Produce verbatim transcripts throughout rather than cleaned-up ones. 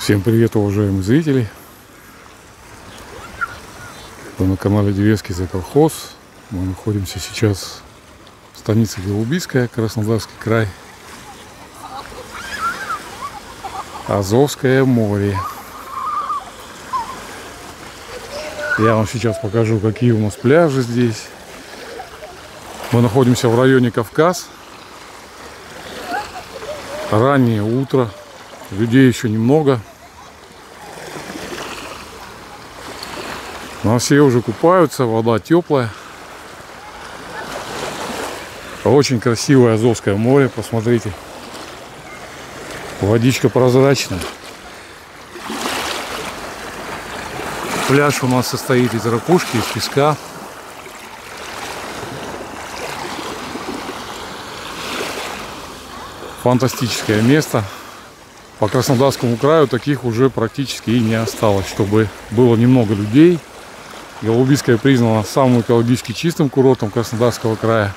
Всем привет, уважаемые зрители! Вы на канале Девецкий за колхоз. Мы находимся сейчас в станице Голубицкая, Краснодарский край. Азовское море. Я вам сейчас покажу, какие у нас пляжи здесь. Мы находимся в районе Кавказ. Раннее утро. Людей еще немного. Но все уже купаются, вода теплая. Очень красивое Азовское море, посмотрите. Водичка прозрачная. Пляж у нас состоит из ракушки, из песка. Фантастическое место. По Краснодарскому краю таких уже практически и не осталось, чтобы было немного людей. Голубицкая признана самым экологически чистым курортом Краснодарского края.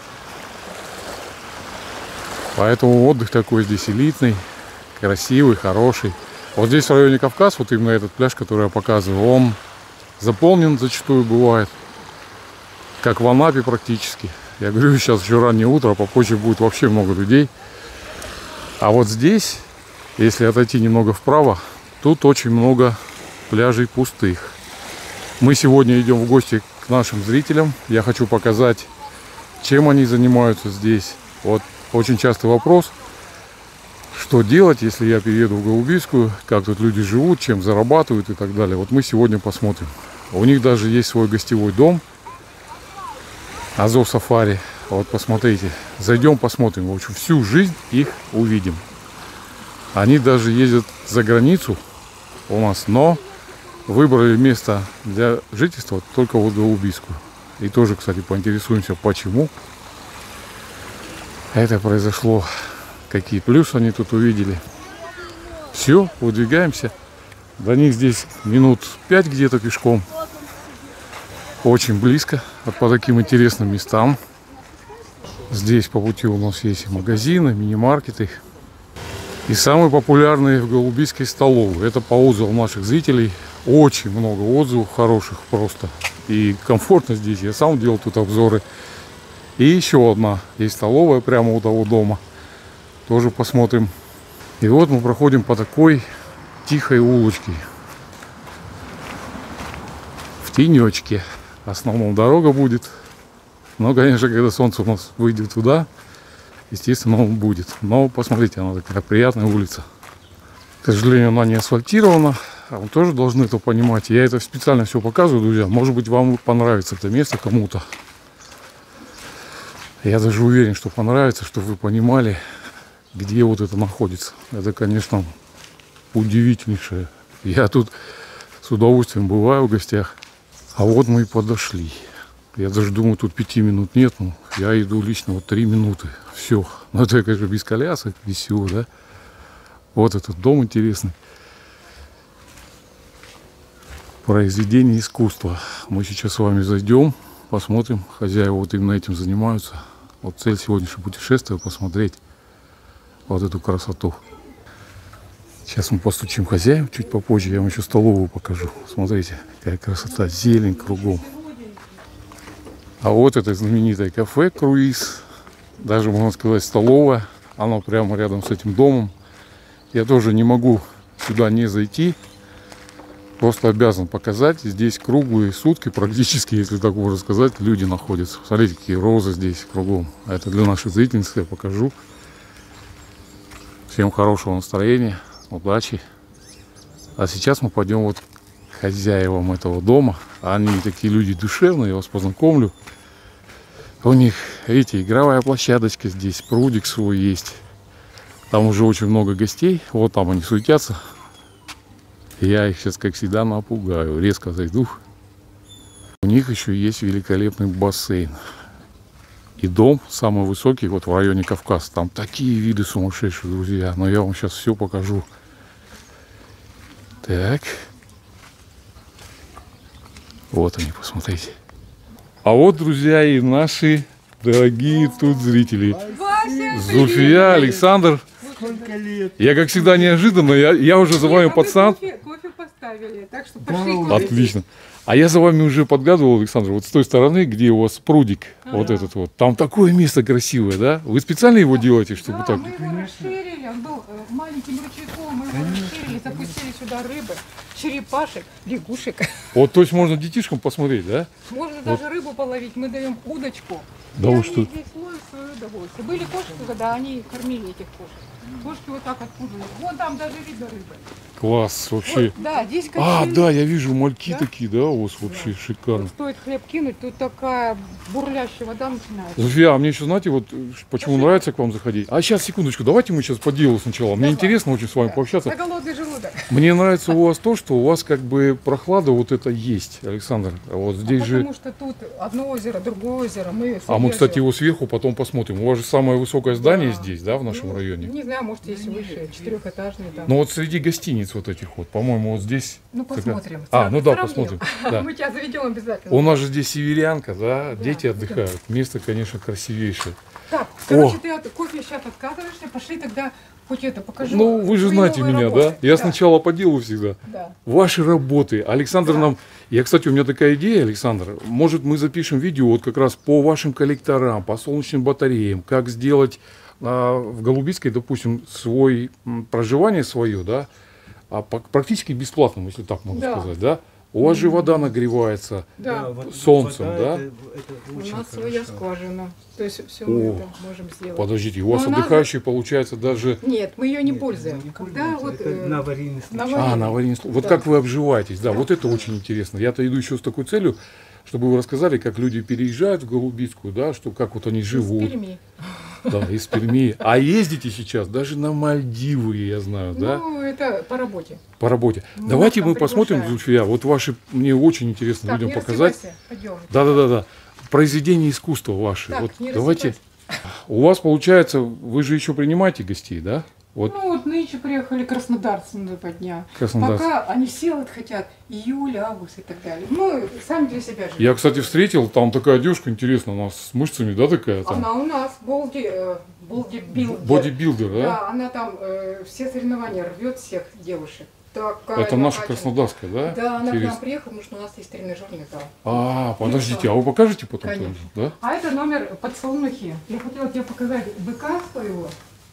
Поэтому отдых такой здесь элитный, красивый, хороший. Вот здесь в районе Кавказ, вот именно этот пляж, который я показываю, он заполнен зачастую бывает. Как в Анапе практически. Я говорю, сейчас еще раннее утро, а попозже будет вообще много людей. А вот здесь, если отойти немного вправо, тут очень много пляжей пустых. Мы сегодня идем в гости к нашим зрителям. Я хочу показать, чем они занимаются здесь. Вот очень частый вопрос, что делать, если я перееду в Голубицкую, как тут люди живут, чем зарабатывают и так далее. Вот мы сегодня посмотрим. У них даже есть свой гостевой дом, Азов Сафари. Вот посмотрите, зайдем, посмотрим. В общем, всю жизнь их увидим. Они даже ездят за границу у нас, но выбрали место для жительства только вот Голубицкую. И тоже, кстати, поинтересуемся, почему это произошло, какие плюсы они тут увидели. Все, выдвигаемся. До них здесь минут пять где-то пешком. Очень близко, вот по таким интересным местам. Здесь по пути у нас есть и магазины, мини-маркеты. И самые популярные в Голубицкой столовые. Это по отзывам наших зрителей. Очень много отзывов хороших просто. И комфортно здесь. Я сам делал тут обзоры. И еще одна есть столовая прямо у того дома. Тоже посмотрим. И вот мы проходим по такой тихой улочке. В тенечке. В основном дорога будет. Но, конечно, когда солнце у нас выйдет туда, естественно, он будет. Но посмотрите, она такая приятная улица. К сожалению, она не асфальтирована. А вы тоже должны это понимать. Я это специально все показываю, друзья. Может быть, вам понравится это место кому-то. Я даже уверен, что понравится, чтобы вы понимали, где вот это находится. Это, конечно, удивительнейшее. Я тут с удовольствием бываю в гостях. А вот мы и подошли. Я даже думаю, тут пяти минут нет. Ну, я иду лично вот три минуты. Все. Ну, это, конечно, без колясок, без всего, да. Вот этот дом интересный. Произведение искусства. Мы сейчас с вами зайдем, посмотрим. Хозяева вот именно этим занимаются. Вот цель сегодняшнего путешествия — посмотреть вот эту красоту. Сейчас мы постучим хозяев чуть попозже. Я вам еще столовую покажу. Смотрите, какая красота. Зелень кругом. А вот это знаменитое кафе «Круиз». Даже, можно сказать, столовая. Оно прямо рядом с этим домом. Я тоже не могу сюда не зайти. Просто обязан показать. Здесь круглые сутки практически, если так можно сказать, люди находятся. Смотрите, какие розы здесь кругом. Это для наших зрительниц я покажу. Всем хорошего настроения, удачи. А сейчас мы пойдем вот к хозяевам этого дома. Они такие люди душевные, я вас познакомлю. У них, видите, игровая площадочка здесь, прудик свой есть. Там уже очень много гостей. Вот там они суетятся. Я их сейчас, как всегда, напугаю. Резко зайду. У них еще есть великолепный бассейн. И дом самый высокий вот в районе Кавказ. Там такие виды сумасшедшие, друзья. Но я вам сейчас все покажу. Так. Вот они, посмотрите. А вот, друзья, и наши дорогие тут зрители. Зульфия, Александр. Сколько лет? Я, как всегда, неожиданно, я, я уже за вами Нет, а мы подсад. кофе, кофе поставили, так что Да пошли ладно. кофе. Отлично. А я за вами уже подглядывал, Александр, вот с той стороны, где у вас прудик, А, вот да. этот вот. Там такое место красивое, да? Вы специально его делаете, чтобы Да, так? мы его расширили, он был э, маленьким ручейком, мы его расширили, запустили сюда рыбы, черепашек, лягушек. Вот, то есть можно детишкам посмотреть, да? Можно даже рыбу половить, мы даем удочку. Да и вы они что? здесь ловят свое удовольствие. Были кошки, когда они кормили этих кошек. Кошки вот так откуда. Вон там даже видно рыбы. Класс, вообще. Вот, да, здесь А, качели. да, я вижу мальки Да? такие, да, у вас вообще шикарно. Вот стоит хлеб кинуть, тут такая бурлящая вода начинается. Зульфия, а мне еще, знаете, вот э, почему нравится к вам заходить? А сейчас, секундочку, давайте мы сейчас по делу сначала. Мне Давай. интересно очень с вами Да. пообщаться. На голодный желудок. Мне нравится у вас то, что у вас как бы прохлада вот это есть, Александр. Вот здесь А же... потому что тут одно озеро, другое озеро. Мы А мы, кстати, его его сверху потом посмотрим. У вас же самое высокое здание здесь, да, в нашем Ну, районе? Не знаю, может, есть выше, четырехэтажный там. Но вот среди гостиниц вот этих вот, по-моему, вот здесь... Ну, такая- посмотрим. А, ну да, Сравним. посмотрим. Да. Мы тебя заведем обязательно. У нас же здесь северянка, да, Да, дети идем. отдыхают. Место, конечно, красивейшее. Так, короче, ты от кофе сейчас отказываешься, пошли тогда хоть это покажу. Ну, вы же свои знаете новые меня, работы. да? Я сначала по делу всегда. Да. Ваши работы. Александр Да. нам... Я, кстати, у меня такая идея, Александр. Может, мы запишем видео вот как раз по вашим коллекторам, по солнечным батареям, как сделать а, в Голубицкой, допустим, свой м, проживание свое, да, а, по- практически бесплатным, если так можно Да. сказать, да? У вас же вода нагревается. Да. вот солнцем, вода, да? Это, это У очень нас своя хорошо. скважина. То есть все О, мы это можем сделать. Подождите, у вас Но у нас- отдыхающие, получается, даже... Нет, мы ее не Нет, пользуем. не Когда пользуемся. вот Это э, на аварийный случай. на А, аварийный. на аварийный случай. Вот Да. как вы обживаетесь, да, Да. вот это очень интересно. Я-то иду еще с такой целью, чтобы вы рассказали, как люди переезжают в Голубицкую, да, что как вот они из живут. Перми. Да, из Перми. А ездите сейчас даже на Мальдивы, я знаю, да, Ну, это по работе. по работе. Ну, Давайте там мы посмотрим, приглашаем. Зульфия, вот ваши, мне очень интересно Так, людям не показать. рассыпайся. Пойдем. Да-да-да-да. Произведения искусства ваши. Так, вот не давайте. У вас получается, вы же еще принимаете гостей, да? Вот Ну, вот нынче приехали краснодарцы на два дня. Краснодарцы. Пока они все вот хотят июль, август и так далее. Ну, сами для себя живем. Я, кстати, встретил, там такая девушка интересная, у нас с мышцами, да, такая там? Она у нас болди, э, бодибилдер. Бодибилдер, да? Да, она там э, все соревнования рвет всех девушек. Такая Это наша накачанная. краснодарская, да? Да, она к нам Интересно. приехала, потому что у нас есть тренажерный зал. А, подождите, а вы покажете потом Конечно. тоже, да? А это номер подсолнухи. Я хотела тебе показать быка своего.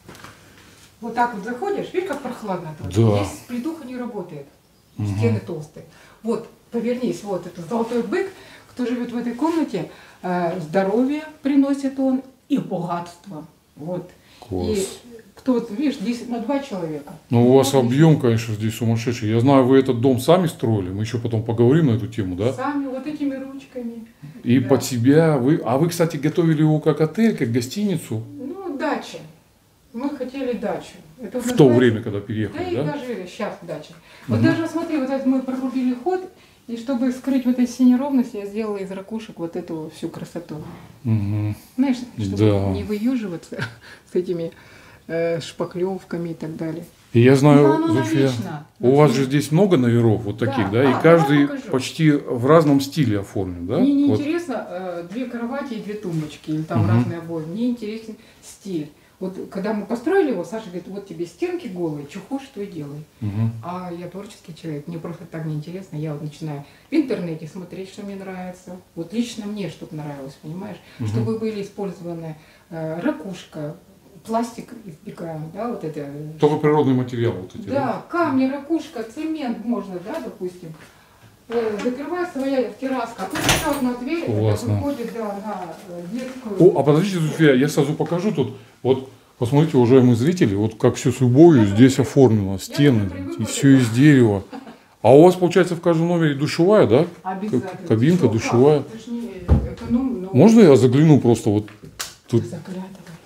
Вот так вот заходишь, видишь, как прохладно тут. Да. Здесь плитуха не работает. Мгм. Стены толстые. Вот, повернись, вот это золотой бык, кто живет в этой комнате, э, здоровье приносит он и богатство. Вот. Класс. И кто вот, видишь, здесь на два человека. Ну, у вас Вот, объем, конечно, здесь сумасшедший. Я знаю, вы этот дом сами строили, мы еще потом поговорим на эту тему, да? Сами вот этими ручками. И Да. под себя вы... А вы, кстати, готовили его как отель, как гостиницу Ну, дача. Мы хотели дачу. Это в то называется- время, когда Да переехали, и да? даже сейчас дача. Вот даже смотри, вот это мы прорубили ход, и чтобы скрыть вот эти синие ровности, я сделала из ракушек вот эту всю красоту. Мгм. Знаешь, чтобы Да. не выюживаться с этими э, шпаклевками и так далее. И я Ну, знаю, оно Зульфия, навечно. у вас же здесь много номеров вот таких, да? Да. И А, каждый давай покажу. почти в разном стиле оформлен, да? Мне не Вот. интересно э, две кровати и две тумбочки, или там Мгм. разные обои. Мне интересен стиль. Вот когда мы построили его, Саша говорит, вот тебе стенки голые, что хочешь, то и делай. Мгм. А я творческий человек, мне просто так неинтересно. Я вот начинаю в интернете смотреть, что мне нравится. Вот лично мне что-то нравилось, понимаешь? Мгм. Чтобы были использованы э, ракушка, пластик избегаем, да, вот это. Только природный материал вот эти, да? Да, камни, ракушка, цемент можно, да, допустим. Э, Закрывай своя терраска, а тут еще одна дверь, это Классно. выходит, да, на э, детскую. О, а подождите, Зульфия, я сразу покажу тут. Вот, посмотрите, уважаемые зрители, вот как все с любовью здесь оформлено, стены, и все из дерева. А у вас, получается, в каждом номере душевая, да? Обязательно. Как- кабинка, Ты что, душевая. как? Это ж не эконом, но- Можно я загляну просто вот тут? Заглядывай.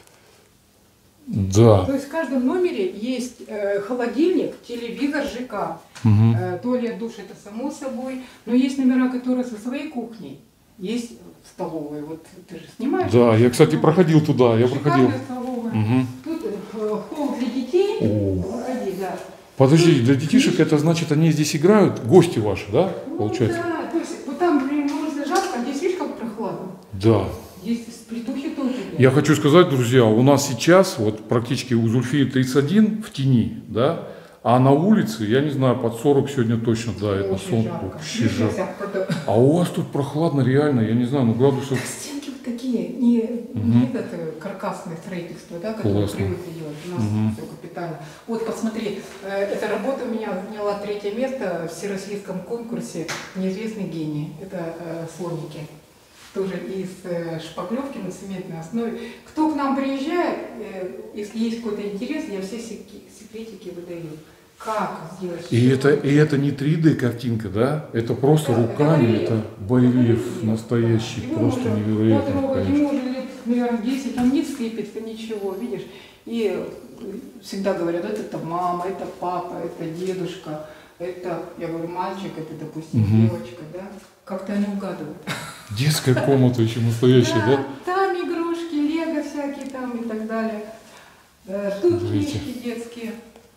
Да. То есть в каждом номере есть э, холодильник, телевизор, ЖК. Мгм. Э, туалет, душ это само собой. Но есть номера, которые со своей кухней. Есть столовые. Вот ты же снимаешь? Да, я, кстати, проходил туда, я Шикарная проходил. столовая. Мгм. Тут э, холл для детей. О. Проходи, да. Подождите, для детишек это значит, они здесь играют, гости ваши, да, получается? Ну, да, то есть вот там, например, может жарко, а здесь видишь, как прохладно. Да. Здесь с притухи тоже. Я хочу сказать, друзья, у нас сейчас вот практически у Зульфии тридцать один в тени, да, а на улице, я не знаю, под сорок сегодня точно, да, это солнце вообще жарко. А у вас тут прохладно реально, я не знаю, ну градусов... Стенки вот такие, не, угу. не это каркасное строительство, да, которое привыкли делать, у нас угу. все капитально. Вот посмотри, эта работа у меня заняла третье место в всероссийском конкурсе «Неизвестный гений», это э, слоники. Тоже из э, шпаклевки на цементной основе. Кто к нам приезжает, э, если есть какой-то интерес, я все секретики выдаю. Как сделать? И это, и это не три дэ картинка, да? Это просто да, руками, это барельеф настоящий, да. Просто уже, невероятный. Вот, ему уже лет, наверное, десять, он не сыпется, ничего, видишь. И всегда говорят, это, это мама, это папа, это дедушка, это, я говорю, мальчик, это, допустим, угу. девочка, да? Как-то они угадывают. Детская комната еще настоящая, да? Да, там игрушки, лего всякие там и так далее. Тут книжки детские.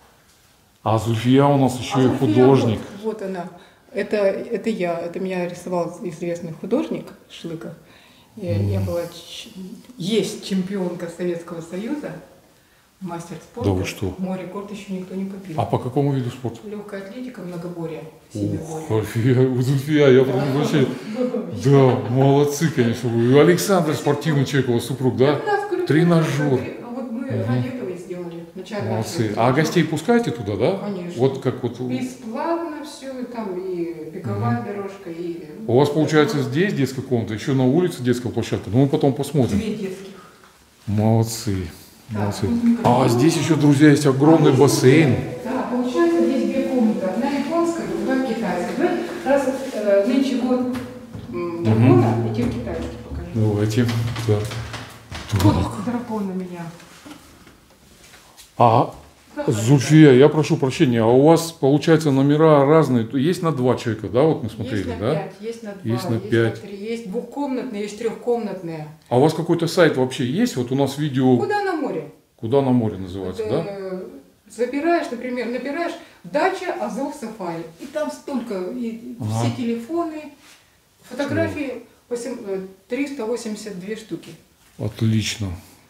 А Зульфия у нас еще а и художник. Вот, вот она. Это, это я. Это меня рисовал известный художник Шлыков. Я, mm. я была, есть чемпионка Советского Союза, мастер спорта. Да вы что? Мой рекорд еще никто не побил. А по какому виду спорта? Легкая атлетика, многоборье. Ух, Зульфия, я прям вообще... Да, молодцы, конечно. Вы. Александр спортивный человек, у вас супруг, да? Тренажер. Вот мы ради этого и сделали. Молодцы. А гостей пускаете туда, да? Конечно. Вот как вот... Бесплатно все, там и беговая угу. дорожка, и... У вас получается здесь детская комната, еще на улице детская площадка. Ну мы потом посмотрим. Две детских. Молодцы. Да, молодцы. А здесь еще, друзья, есть огромный бассейн. Да, получается здесь две комнаты. Одна японская, другая китайская. Раз э, нынче год дракона, угу. эти китайские покажу. Давайте. Да. Вот дракон у меня. А, Зульфия, я прошу прощения, а у вас, получается, номера разные? Есть на два человека, да, вот мы смотрели, есть на да? пять, есть на два, есть на есть пять. на три, есть двухкомнатные, есть трехкомнатные. А у вас какой-то сайт вообще есть? Вот у нас видео... Куда на море? Куда на море называется, это, да? Забираешь, например, набираешь «Дача Азов Сафари», и там столько, и ага. все телефоны, фотографии, триста восемьдесят две штуки. Отлично.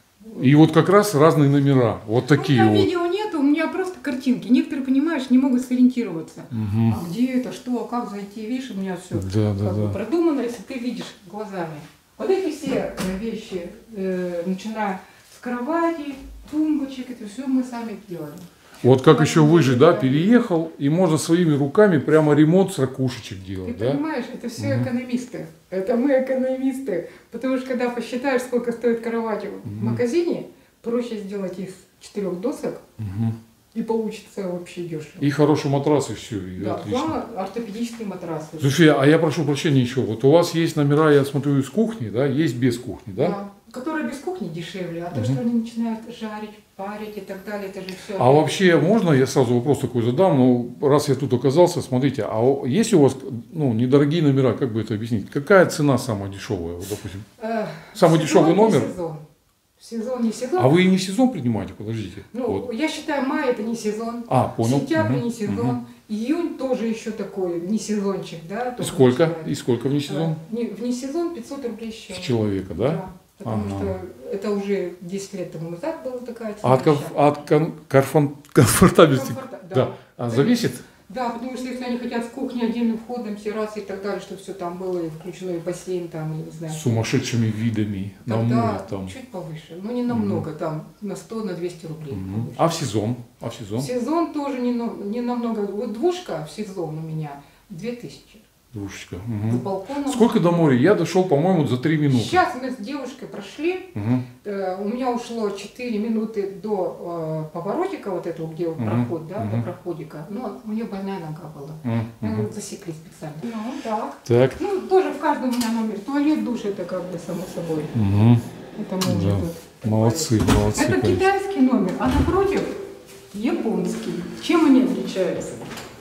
И вот как раз разные номера, вот такие вот. вот. Видео нету, у меня просто картинки. Некоторые, понимаешь, не могут сориентироваться. Угу. А где это, что, как зайти, видишь, у меня все да, да, да. продумано, если ты видишь глазами. Вот эти все вещи, э, начиная с кровати, тумбочек, это все мы сами делали. Вот как еще выжить, да, переехал, и можно своими руками прямо ремонт с ракушечек делать, ты да? Понимаешь, это все угу. экономисты. Это мы экономисты. Потому что когда посчитаешь, сколько стоит кровать угу. в магазине, проще сделать из четырех досок, угу. и получится вообще дешево. И хороший матрас, и все, и да, отлично. Да, ортопедические матрасы. Слушай, а я прошу прощения еще, вот у вас есть номера, я смотрю, из кухни, да, есть без кухни, да? Да, которые без кухни дешевле, а угу. то, что они начинают жарить, парить и так далее, это же все. А вообще, можно я сразу вопрос такой задам? Ну, раз я тут оказался, смотрите, а есть у вас, ну, недорогие номера, как бы это объяснить? Какая цена самая дешевая, вот, допустим? Э, самый дешевый номер? Сезон. Сезон, не сезон. А вы и не сезон принимаете, подождите. Ну, вот. Я считаю, май это не сезон. А, понял. Сентябрь угу. не сезон. Угу. Июнь тоже еще такой не сезончик, да? И сколько? Начинает. И сколько вне сезон? Вне сезон пятьсот рублей с с человека, да? Да. Потому ага. что это уже десять лет тому назад была такая цена. А от, комф, от кон, конфон, комфортабельности? Комфорта, да. да. А зависит? Да, потому что если они хотят с кухни отдельным входом, террасы и так далее, чтобы все там было, и включено и бассейн там, и не знаю. С сумасшедшими видами на море там. Чуть повыше, но не намного, угу. там на сто, на двести рублей. Угу. А в сезон? А в сезон? В сезон тоже не, не намного. Вот двушка в сезон у меня две тысячи. Двушечка. Угу. С балконом. Сколько до моря? Я дошел, по-моему, за три минуты. Сейчас мы с девушкой прошли. Угу. Э, у меня ушло четыре минуты до э, поворотика вот этого, где угу. проход, да, угу. до проходика. Но у нее больная нога была. Угу. Мы засекли специально. Ну, так. так. Ну, тоже в каждом у меня номер. Туалет, душ, это как бы само собой. Угу. Это мы уже да. тут. Молодцы, молодцы. Это конечно. Китайский номер, а напротив японский. Чем они отличаются?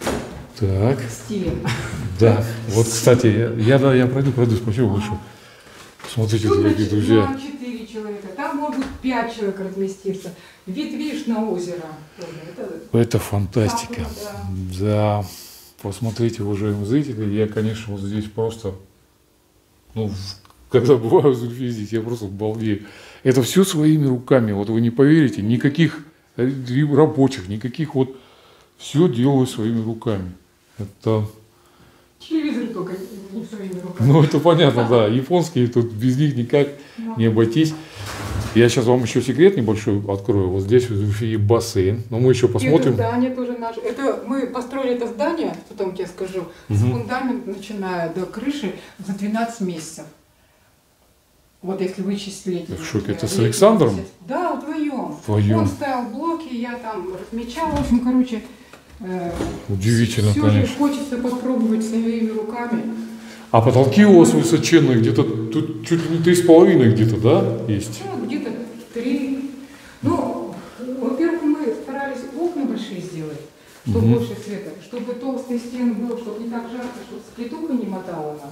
Так. Стилем. Да. Вот, кстати, я, да, я пройду, пройду, спасибо большое. Смотрите, дорогие друзья. Там четыре человека, там могут пять человек разместиться. Вид, видишь, на озеро. Это, Это фантастика. Да. да. Посмотрите, уважаемые зрители, я, конечно, вот здесь просто, ну, когда бываю в Зульфии здесь, я просто балдею. Это все своими руками. Вот вы не поверите, никаких рабочих, никаких вот, все делаю своими руками. Это... Телевизор только не своими руками. Ну, это понятно, да. Японские, тут без них никак Да. не обойтись. Я сейчас вам еще секрет небольшой открою. Вот здесь вот бассейн. Но мы еще посмотрим. И это здание тоже наше. Это мы построили это здание, потом тебе скажу, с Мгм. фундамента, начиная до крыши, за двенадцать месяцев. Вот если вычислить. Я в шоке. Это с летний Александром? месяц. Да, вдвоем. Вдвоем. Он ставил блоки, я там размечала. В общем, короче, э, Удивительно, все конечно. же хочется попробовать своими руками. А потолки у вас высоченные, где-то тут чуть ли не три с половиной где-то, да, есть? Ну, где-то три. Ну, во-первых, мы старались окна большие сделать, чтобы Мгм. больше света, чтобы толстые стены было, чтобы не так жарко, чтобы сплетуха не мотала нас.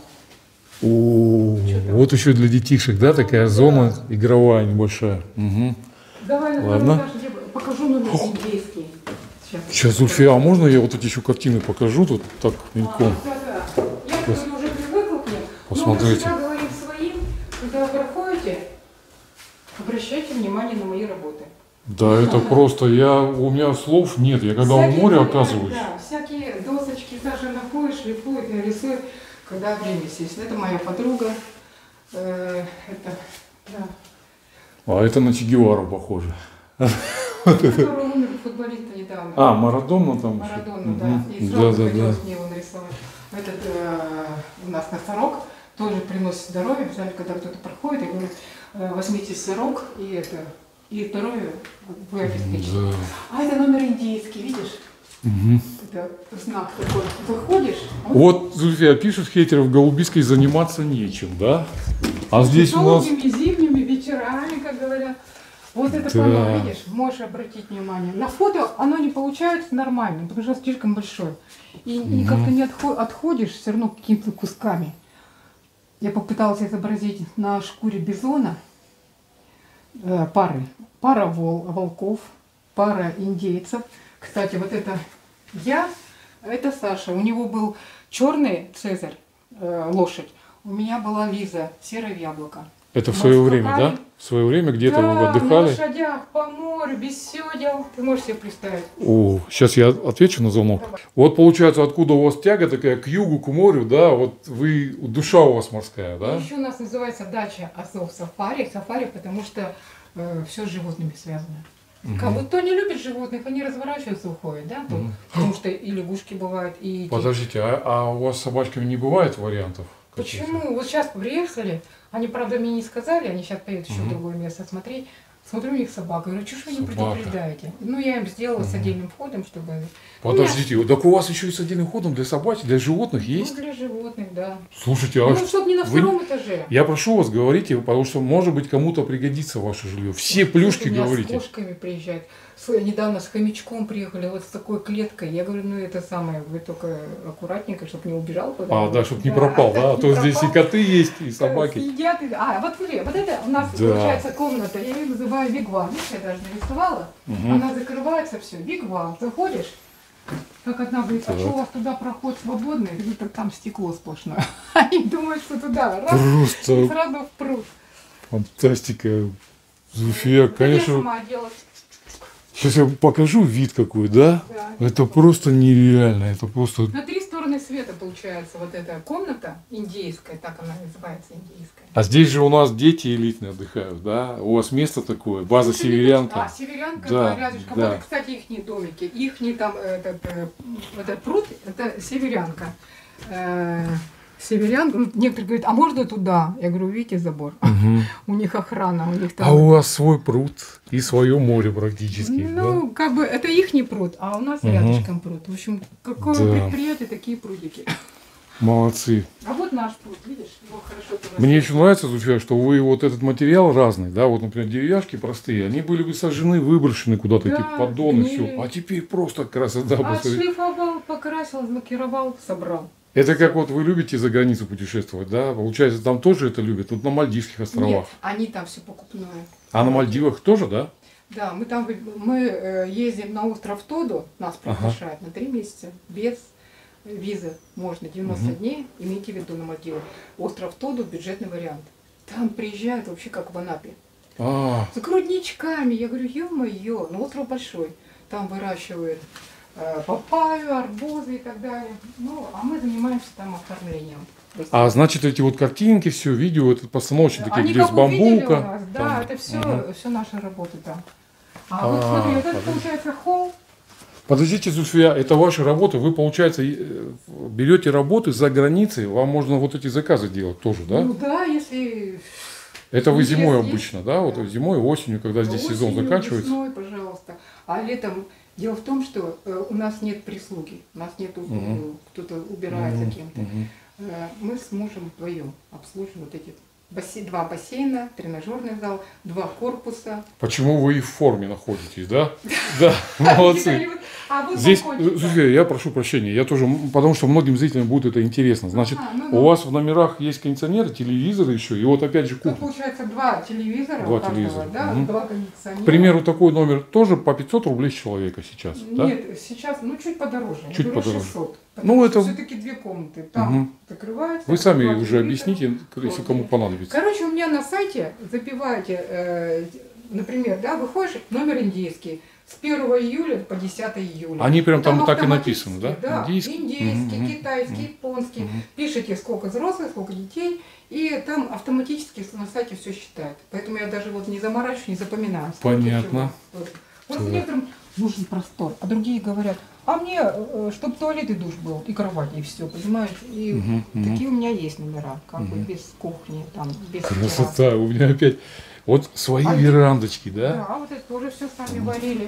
О, Чё там? вот еще для детишек, да, такая зона игровая небольшая. Мгм. Давай на Ладно. второй этаж, я покажу номер индейский. Сейчас. Сейчас, Зульфия, а можно я вот эти еще картины покажу тут так мельком? А, да, да. Я говорю, уже привыкла к ним. Посмотрите. Но мы всегда говорим своим, когда вы проходите, обращайте внимание на мои работы. Да, это просто, я, у меня слов нет, я когда у Всякие, моря да, оказываюсь. Да, всякие досочки Саша находит, шлифует, я рисую, когда время есть. Это моя подруга. Э, это, да. А это на Че Гевару похоже. Который умер футболиста недавно. А, Марадона там еще. Марадона, да. Мгм. И Да, сразу да, хотелось да. мне его нарисовать. Этот э, у нас носорог тоже приносит здоровье. Представляете, когда кто-то проходит, я говорю, э, возьмите сырок и это, и здоровье вы обеспечите. Да. А это номер индийский, видишь? Мгм. Это знак такой. Заходишь, он Вот, Зульфия, пишут хейтеров, в Голубицкой заниматься нечем, да? А здесь у нас... долгими зимними вечерами, как говорят. Вот это Да. панно, видишь, можешь обратить внимание. На фото оно не получается нормально, потому что слишком большое. И, и Мгм. как-то не отхо- отходишь все равно какими-то кусками. Я попыталась изобразить на шкуре бизона э, пары. Пара вол- волков, пара индейцев. Кстати, вот это я, а это Саша. У него был черный цезарь, э, лошадь. У меня была Лиза, серое яблоко. Это в Мы свое время, скакали. да? В свое время где-то да, вы на отдыхали? лошадях, по морю, без сёдел. Ты можешь себе представить? О, сейчас я отвечу на звонок. Давай. Вот получается, откуда у вас тяга такая к югу, к морю, да? Вот вы, душа у вас морская, да? Еще у нас называется дача Азов Сафари. Сафари, потому что все с животными связано. Кого кто не любит животных, они разворачиваются, уходят, да? Тут, потому что и лягушки бывают, и... эти- Подождите, а, а у вас с собачками не бывает вариантов? каких-то? Почему? Вот сейчас приехали, они, правда, мне не сказали, они сейчас поедут еще Мгм. в другое место смотреть. Смотрю, у них собака. Говорю, что ж вы не Собака. предупреждаете? Ну, я им сделала с Мгм. отдельным входом, чтобы... Подождите, так у вас еще и с отдельным ходом для собак, для животных Ну, есть? для животных, да. Слушайте, а Ну, что- чтобы не на вы- втором этаже. я прошу вас, говорите, потому что, может быть, кому-то пригодится ваше жилье. Все плюшки У меня говорите. с кошками приезжают. С- Недавно с хомячком приехали, вот с такой клеткой. Я говорю, ну это самое, вы только аккуратненько, чтобы не убежал куда-то. А, да, чтобы не пропал, да? А не то здесь и пропал. коты есть, и собаки. Сидят и- А, вот смотри, вот это у нас Да. получается комната, я ее называю вигвам. Видишь, я даже нарисовала. Мгм. Она закрывается, все, вигвам. Заходишь, как одна говорит, а Так. что у вас туда проход свободный? Я говорю, так там стекло сплошное. Они думают, что туда, раз, и Просто сразу в пруд. фантастика. Зульфия, Я конечно. сама делала. Сейчас я покажу вид какой, да? Да. Это просто нереально. Это просто... На три стороны света получается вот эта комната индейская, так она называется, индейская. А здесь же у нас дети элитные отдыхают, да? У вас место такое, база А, северянка. северянка, Да, да, рядышком. да. Вот, кстати, их домики. Их там, этот, э, этот пруд, это северянка. Э, Северянка. Ну, некоторые говорят, а можно туда? Я говорю, видите забор? Мгм. У них охрана, у них там... А у вас свой пруд и свое море практически, да? Ну, как бы, это ихний пруд, а у нас Мгм. рядышком пруд. В общем, какое Да. предприятие, такие прудики. Молодцы. А вот наш пруд, видишь? Его хорошо тоже Мне еще нравится, Зульфия, что вы вот этот материал разный, да, вот, например, деревяшки простые, они были бы сожжены, выброшены куда-то, Да, эти поддоны, гнили. все. А теперь просто красота. посмотри. отшлифовал, покрасил, замакировал, собрал. Это как вот вы любите за границу путешествовать, да? Получается, там тоже это любят, тут на Мальдивских островах. Нет, они там все покупное. А на Мальдивах тоже, да? Да, мы там вы- мы э, ездим на остров Тоду, нас Ага. приглашают на три месяца без визы, можно девяносто Мгм. дней, имейте в виду на Мальдивы. Остров Тоду бюджетный вариант. Там приезжают вообще как в Анапе. А, С грудничками. Я говорю, ё-моё, ну остров большой. Там выращивают э, папайю, арбузы и так далее. Ну, а мы занимаемся там оформлением. а значит, эти вот картинки, все, видео, это постановочные такие, Они где как с увидели у бамбука. нас, да, там. это все, Мгм. все наши работы там. А, А, вот смотри, вот это подожди. получается холл. Подождите, Зульфия, это ваша работа, вы, получается, э, берете работы за границей, вам можно вот эти заказы делать тоже, да? Ну да, если... Это вы интерес зимой есть. обычно, да? Вот Да. зимой, осенью, когда здесь сезон Осенью, заканчивается. весной, пожалуйста. А летом дело в том, что э, у нас нет прислуги, у нас нет Мгм. кто-то убирает за Мгм, кем-то. мгм. Э, мы с мужем вдвоем обслуживаем вот эти бассе- два бассейна, тренажерный зал, два корпуса. Почему вы и в форме находитесь, да? Да, молодцы. А вот Здесь, балкончик, да. Зульфия, я прошу прощения, я тоже, м, потому что многим зрителям будет это интересно. Значит, Ага, ну, у ну. вас в номерах есть кондиционеры, телевизоры еще, и вот опять же Тут кухня. получается два телевизора, Два у каждого, телевизора, да, мгм. два кондиционера. К примеру, такой номер тоже по пятьсот рублей с человека сейчас, да? Нет, сейчас, ну, чуть подороже. Я Чуть говорю, подороже. шестьсот. Ну, это- все-таки две комнаты. Там Мгм. закрывается. Вы сами два уже телевизора. объясните, если Вот. кому понадобится. Короче, у меня на сайте забиваете, э, например, да, выходишь, номер индийский. С первого июля по десятое июля. Они прям там так и автоматически, написано, да? Да, Индийский? индийский, Мгм, китайский, мгм, японский. мгм. Пишите, сколько взрослых, сколько детей, и там автоматически на сайте все считает. Поэтому я даже вот не заморачиваюсь, не запоминаю. сколько Понятно. чего. Вот Так. некоторым нужен простор, а другие говорят, а мне, чтобы туалет и душ был, и кровать, и все, понимаешь? И Мгм, мгм. такие у меня есть номера, как бы Мгм. без кухни, там, без террасы. Красота, у меня опять вот свои А верандочки, да? Да, а вот это тоже все сами варили.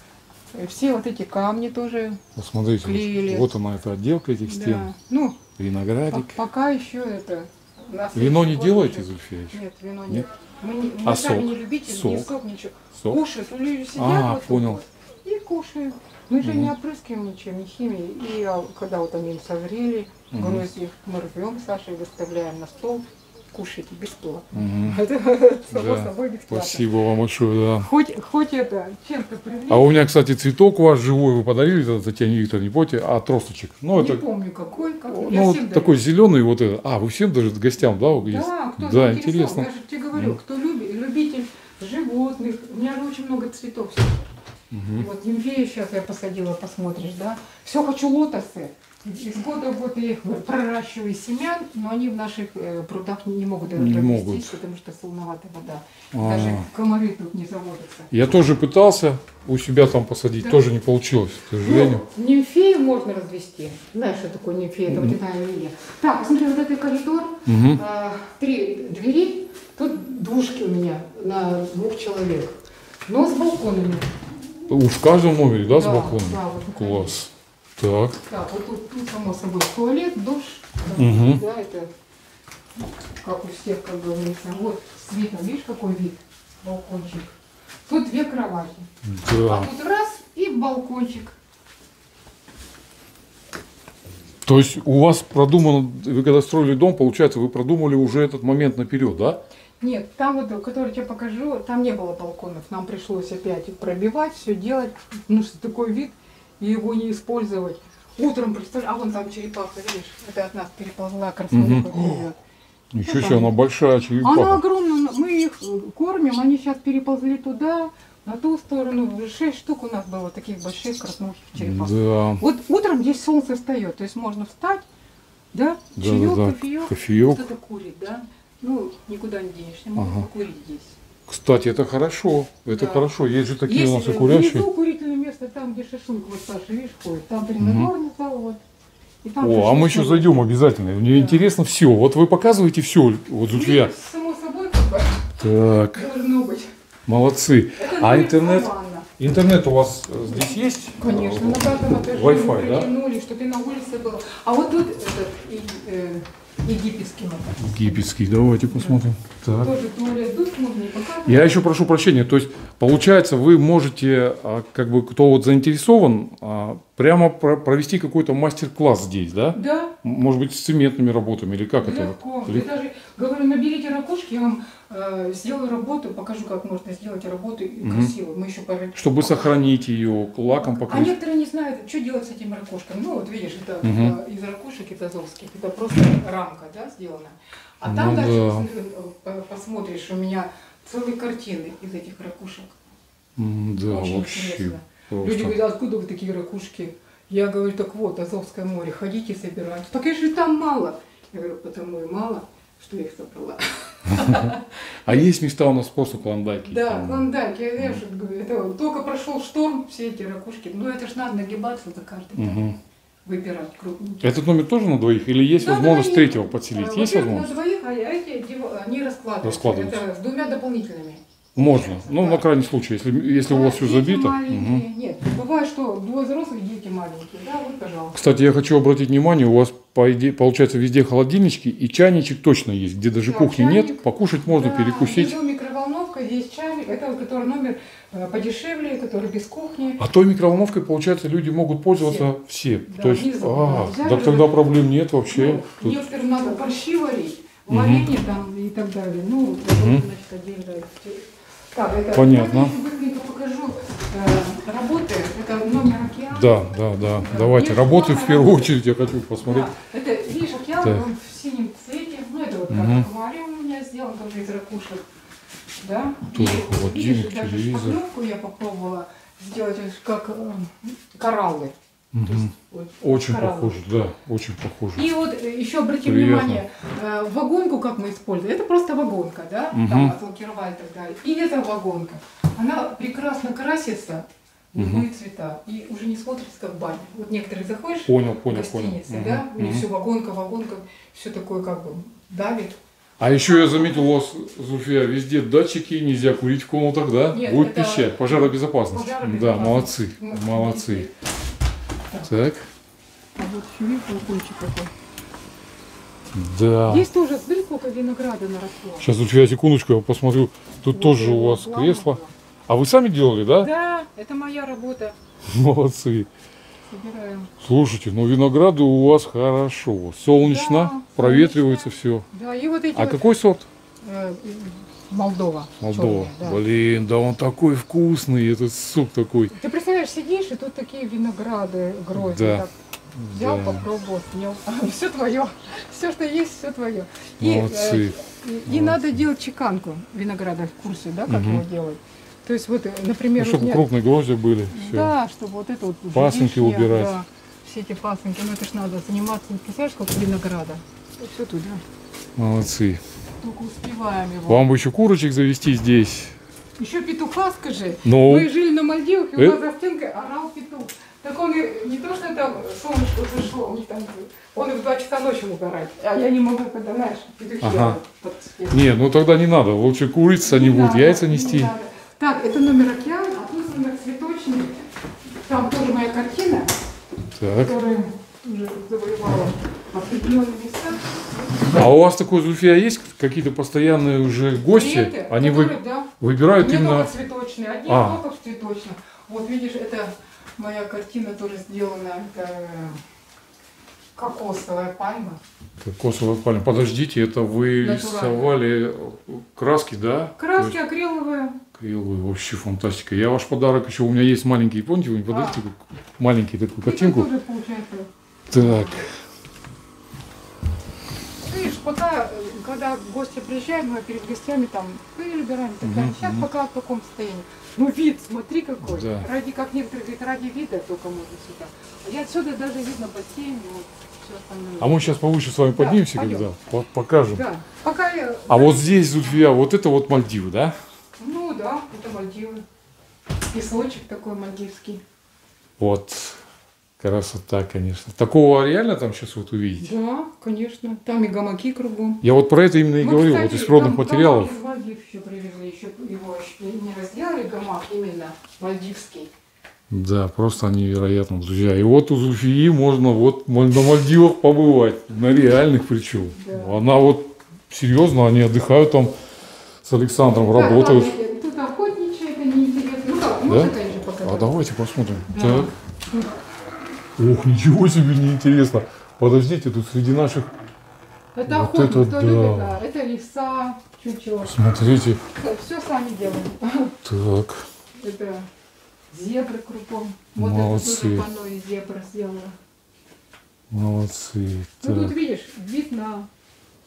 И все вот эти камни тоже. Посмотрите, Клеили. вот она, эта отделка этих стен, Да. Ну, виноградик. по- пока еще это. на Вино не следующий год делаете, уже- Зульфия, еще? Нет, вино Нет? нет. Мы, не, мы А сами сок? не любители, Сок? ни сок, ничего. Сок? Кушают, у людей сидят А, вот тут понял. вот и кушают. Мы же Мгм. не опрыскиваем ничем, ни химией. И а, когда вот они созрели, Мгм. грозди, мы рвем с Сашей, выставляем на стол, кушайте бесплатно. Мгм. Это само Да. собой бесплатно. Спасибо вам большое, да. Хоть, хоть это чем-то привлечь. А у меня, кстати, цветок у вас живой вы подарили, это Татьяне Викторовне, не помните, а тросточек. Ну, Не это помню какой, как я ну, всем вот такой дарю. зеленый вот это. А, вы всем даже гостям, да, вы есть? Да, кто Да, заинтересован. интересно. Я же тебе говорю, Мгм. кто любит, любитель животных. У меня же очень много цветов всего. Мгм. Вот нимфею сейчас я посадила, посмотришь, да. Все хочу лотосы. Из года в год я их проращиваю из семян, но они в наших э, прудах не могут Не разместись, могут. потому что солоноватая вода. А. Даже комары тут не заводятся. Я тоже пытался у себя там посадить, Да. тоже не получилось, к сожалению. Ну, нимфею можно развести. Знаешь, что такое нимфея? Это Мгм. водяная лилия. Так, посмотри, вот этот коридор. Мгм. А, три двери. Тут двушки у меня на двух человек. Но с балконами. У- В каждом номере, да, с Да, балконом? да, вот так Класс. Так. Так, вот тут, тут, само собой, туалет, душ. Мгм. Да, это как у всех, как говорится. Вот с видом, видишь, какой вид? Балкончик. Тут две кровати. Да. А тут раз и балкончик. То есть у вас продумано, вы когда строили дом, получается, вы продумали уже этот момент наперед, да? Нет, там вот, который я тебе покажу, там не было балконов. Нам пришлось опять их пробивать, все делать. Ну, что такой вид, и его не использовать. Утром, представляешь, а вон там черепаха, видишь, это от нас переползла, красноухая живет. Ничего Ну, себе, там. она большая Она черепаха. огромная, мы их кормим, они сейчас переползли туда, на ту сторону. Шесть штук у нас было таких больших краснухих черепах. Да. Вот утром здесь солнце встает, то есть можно встать, да, Да, чаек, да, да. кофеек, Кофеек. кто-то курит, да. Ну, никуда не денешься, можно Ага. покурить здесь. Кстати, это хорошо. Это Да. хорошо. Есть же такие у нас и Есть курящие. внизу курительное место, там, где шашлык, вот Саша, видишь, ходит, там тренажерный зал, вот. И там О, а мы еще шашлычный. зайдем обязательно. Мне Да. интересно все. Вот вы показываете все. Вот, Зульфия. Ну, само собой, как бы, Так, должно быть. молодцы. Это А говорит интернет? ванна. Интернет у вас э, здесь есть? Конечно, на каждом этаже Wi-Fi, мы да? протянули, чтобы ты на улице был. А вот тут этот и- э, египетский мотор. Египетский. Давайте посмотрим. Так. Тоже туалет, душ можно не показывать. Я еще прошу прощения, то есть получается вы можете, а, как бы кто вот заинтересован, а, прямо про- провести какой-то мастер-класс здесь, да? Да, М- Может быть, с цементными работами или как это? легко. Или- Я даже говорю, наберите ракушки, я вам э, сделаю работу, покажу, как можно сделать работу и Мгм. красиво. Мы еще пора- Чтобы сохранить ее, лаком А покрыть. некоторые не знают, что делать с этими ракушками. Ну, вот видишь, это Мгм. э, из ракушек, это азовских, это просто рамка, да, сделана. А там Ну даже да. э, э, посмотришь, у меня целые картины из этих ракушек. М, Да, Очень вообще. интересно. Просто. Люди говорят, откуда вы такие ракушки? Я говорю, так вот, Азовское море, ходите собирать. Так я же там мало. Я говорю, потому и мало, что я их собрала. А есть места у нас просто клондайки? Да, там? клондайк, я, я же говорю, это вот только прошел шторм, все эти ракушки. Ну это ж надо нагибаться за каждый, Мгм. выбирать крупненькие. Этот номер тоже на двоих? Или есть На возможность двоих. третьего подселить? А, Есть во-первых, возможность? на двоих, а эти, диво- они раскладываются. Раскладываются. Это с двумя дополнительными. Можно. Ну, Да. на крайний случай, если, если у вас все Дети забито. маленькие. Мгм. Нет, бывает, что двое взрослых, дети маленькие. Да, вот, пожалуйста. Кстати, я хочу обратить внимание, у вас, по идее, получается, везде холодильнички и чайничек точно есть, где даже Да, кухни чайник. нет, покушать можно, Да, перекусить. внизу микроволновка, здесь чайник. Это вот который номер э, подешевле, который без кухни. А той микроволновкой, получается, люди могут пользоваться все. Да, То есть, внизу, а, да, взяли так тогда проблем нет вообще. Ну, Тут- некоторым надо борщи варить, Мгм. варенье там и так далее. Ну, это, Мгм. значит, отдельно. Так, это Понятно. я быстренько покажу э, работы. Это номер океана. Да, да, да. Давайте, Есть работаю в плохо первую работает. очередь, я хочу посмотреть. Да, это, видишь, океан, Так. он в синем цвете. Ну, это вот как Мгм. аквариум у меня сделан, тоже из ракушек. Да? Тут И, холодильник, видишь, даже телевизор. шпаклевку я попробовала сделать вот как э, кораллы. Мгм. То есть, вот, Очень кораллы. похоже, да, очень похоже. И вот э, еще обрати Приятно. внимание, э, вагонку как мы используем. Это просто вагонка, да, Мгм. там отлакировали и так далее. И эта вагонка, она прекрасно красится в любые цвета. И уже не смотрится как баня. Вот некоторые заходишь Понял, в понял, понял. гостинице, Мгм, да, и мгм. все вагонка, вагонка, все такое как бы давит. А еще я заметил, у вас, Зульфия, везде датчики, нельзя курить в комнатах, да? Нет, Будет это пищать. Пожаробезопасность. пожаробезопасность. Да, молодцы, Ну, молодцы. Так. Так, А вот еще видишь, балкончик какой. да. Здесь тоже, смотри, сколько винограда наросло. Сейчас, Зульфия, секундочку, я посмотрю. Тут Вот тоже это у вас главное кресло. было. А вы сами делали, да? Да, это моя работа. Молодцы. Собираем. Слушайте, ну винограды у вас хорошо. Солнечно, Да, проветривается все. Да, и вот эти А вот, какой сорт? э, Молдова. Молдова. чёрные, да. Блин, да он такой вкусный, этот суп такой. Ты представляешь, сидишь, и тут такие винограды гроздь. Да. Так взял, Да. попробовал, съел. Все твое. Все, что есть, все твое. И, Молодцы. э, и, и надо делать чеканку винограда в курсе, да, как Мгм. его делать. То есть вот, э, например, Ну, вот чтобы мне- крупные гроздья были. Все. да, чтобы вот это вот Пасынки вишня, убирать. Да, все эти пасынки, ну это ж надо заниматься. Представляешь, сколько винограда? Все туда. Молодцы. Только успеваем его. Вам бы еще курочек завести здесь. Еще петуха скажи. Ну, Мы жили на Мальдивах, и Э? у нас за стенкой орал петух. Так он и не то, что там солнышко зашло, у них там, он и в два часа ночи угорает. А я не могу, когда, знаешь, петухи Ага. под спину. не, ну тогда не надо. Лучше курица, они Не будут надо, яйца не нести. надо. Так, это номер океан, а тут номер цветочный. Там тоже моя картина, Так. которая уже завоевала определенные места. А у вас такой, Зульфия, есть какие-то постоянные уже гости? Клиенты, Они вы- которые, да, выбирают не именно... только цветочные, одни А. только цветочные. Вот видишь, это моя картина тоже сделана, это э, кокосовая пальма. Кокосовая пальма. Подождите, это вы Натурально. рисовали краски, да? Краски То есть акриловые. акриловые, вообще фантастика. Я ваш подарок еще, у меня есть маленький, помните, вы мне подарите А. как маленький такую И тут картинку? тоже получается. Так, Видишь, пока, э, когда гости приезжают, мы перед гостями там пыль убираем и так далее. Мгм, Сейчас мгм. пока в таком состоянии. Ну вид, смотри какой. Да. Ради, как некоторые говорят, ради вида только можно сюда. А я отсюда даже видно бассейн, вот, все остальное. а мы сейчас повыше с вами Да, поднимемся, пойдем. когда по- покажем. Да, пока я... А вот здесь, Зульфия, вот это вот Мальдивы, да? Ну да, это Мальдивы. Песочек такой мальдивский. Вот. Красота, конечно. Такого реально там сейчас вот увидите? Да, конечно. Там и гамаки кругом. Я вот про это именно и Мы, говорю, кстати, вот из природных там материалов. гамак из Мальдив еще привезли, еще его еще не разделали гамак именно мальдивский. Да, просто невероятно, друзья. И вот у Зульфии можно вот на Мальдивах побывать, на реальных причем. Да. Она вот, серьезно, они отдыхают там с Александром, Так, работают. ладно, тут охотничьи, это неинтересно. Ну да, можно, Да? конечно, показать. А давайте посмотрим. Да. Так. Ох, ничего себе, неинтересно. Подождите, тут среди наших... Это Вот охотник, это кто да. любит, да. Это лиса, чучело. Смотрите. Все сами делаем. Так, Это зебры кругом. Вот Молодцы. это тоже панно из зебра сделала. молодцы. Ну тут Так. видишь, вид на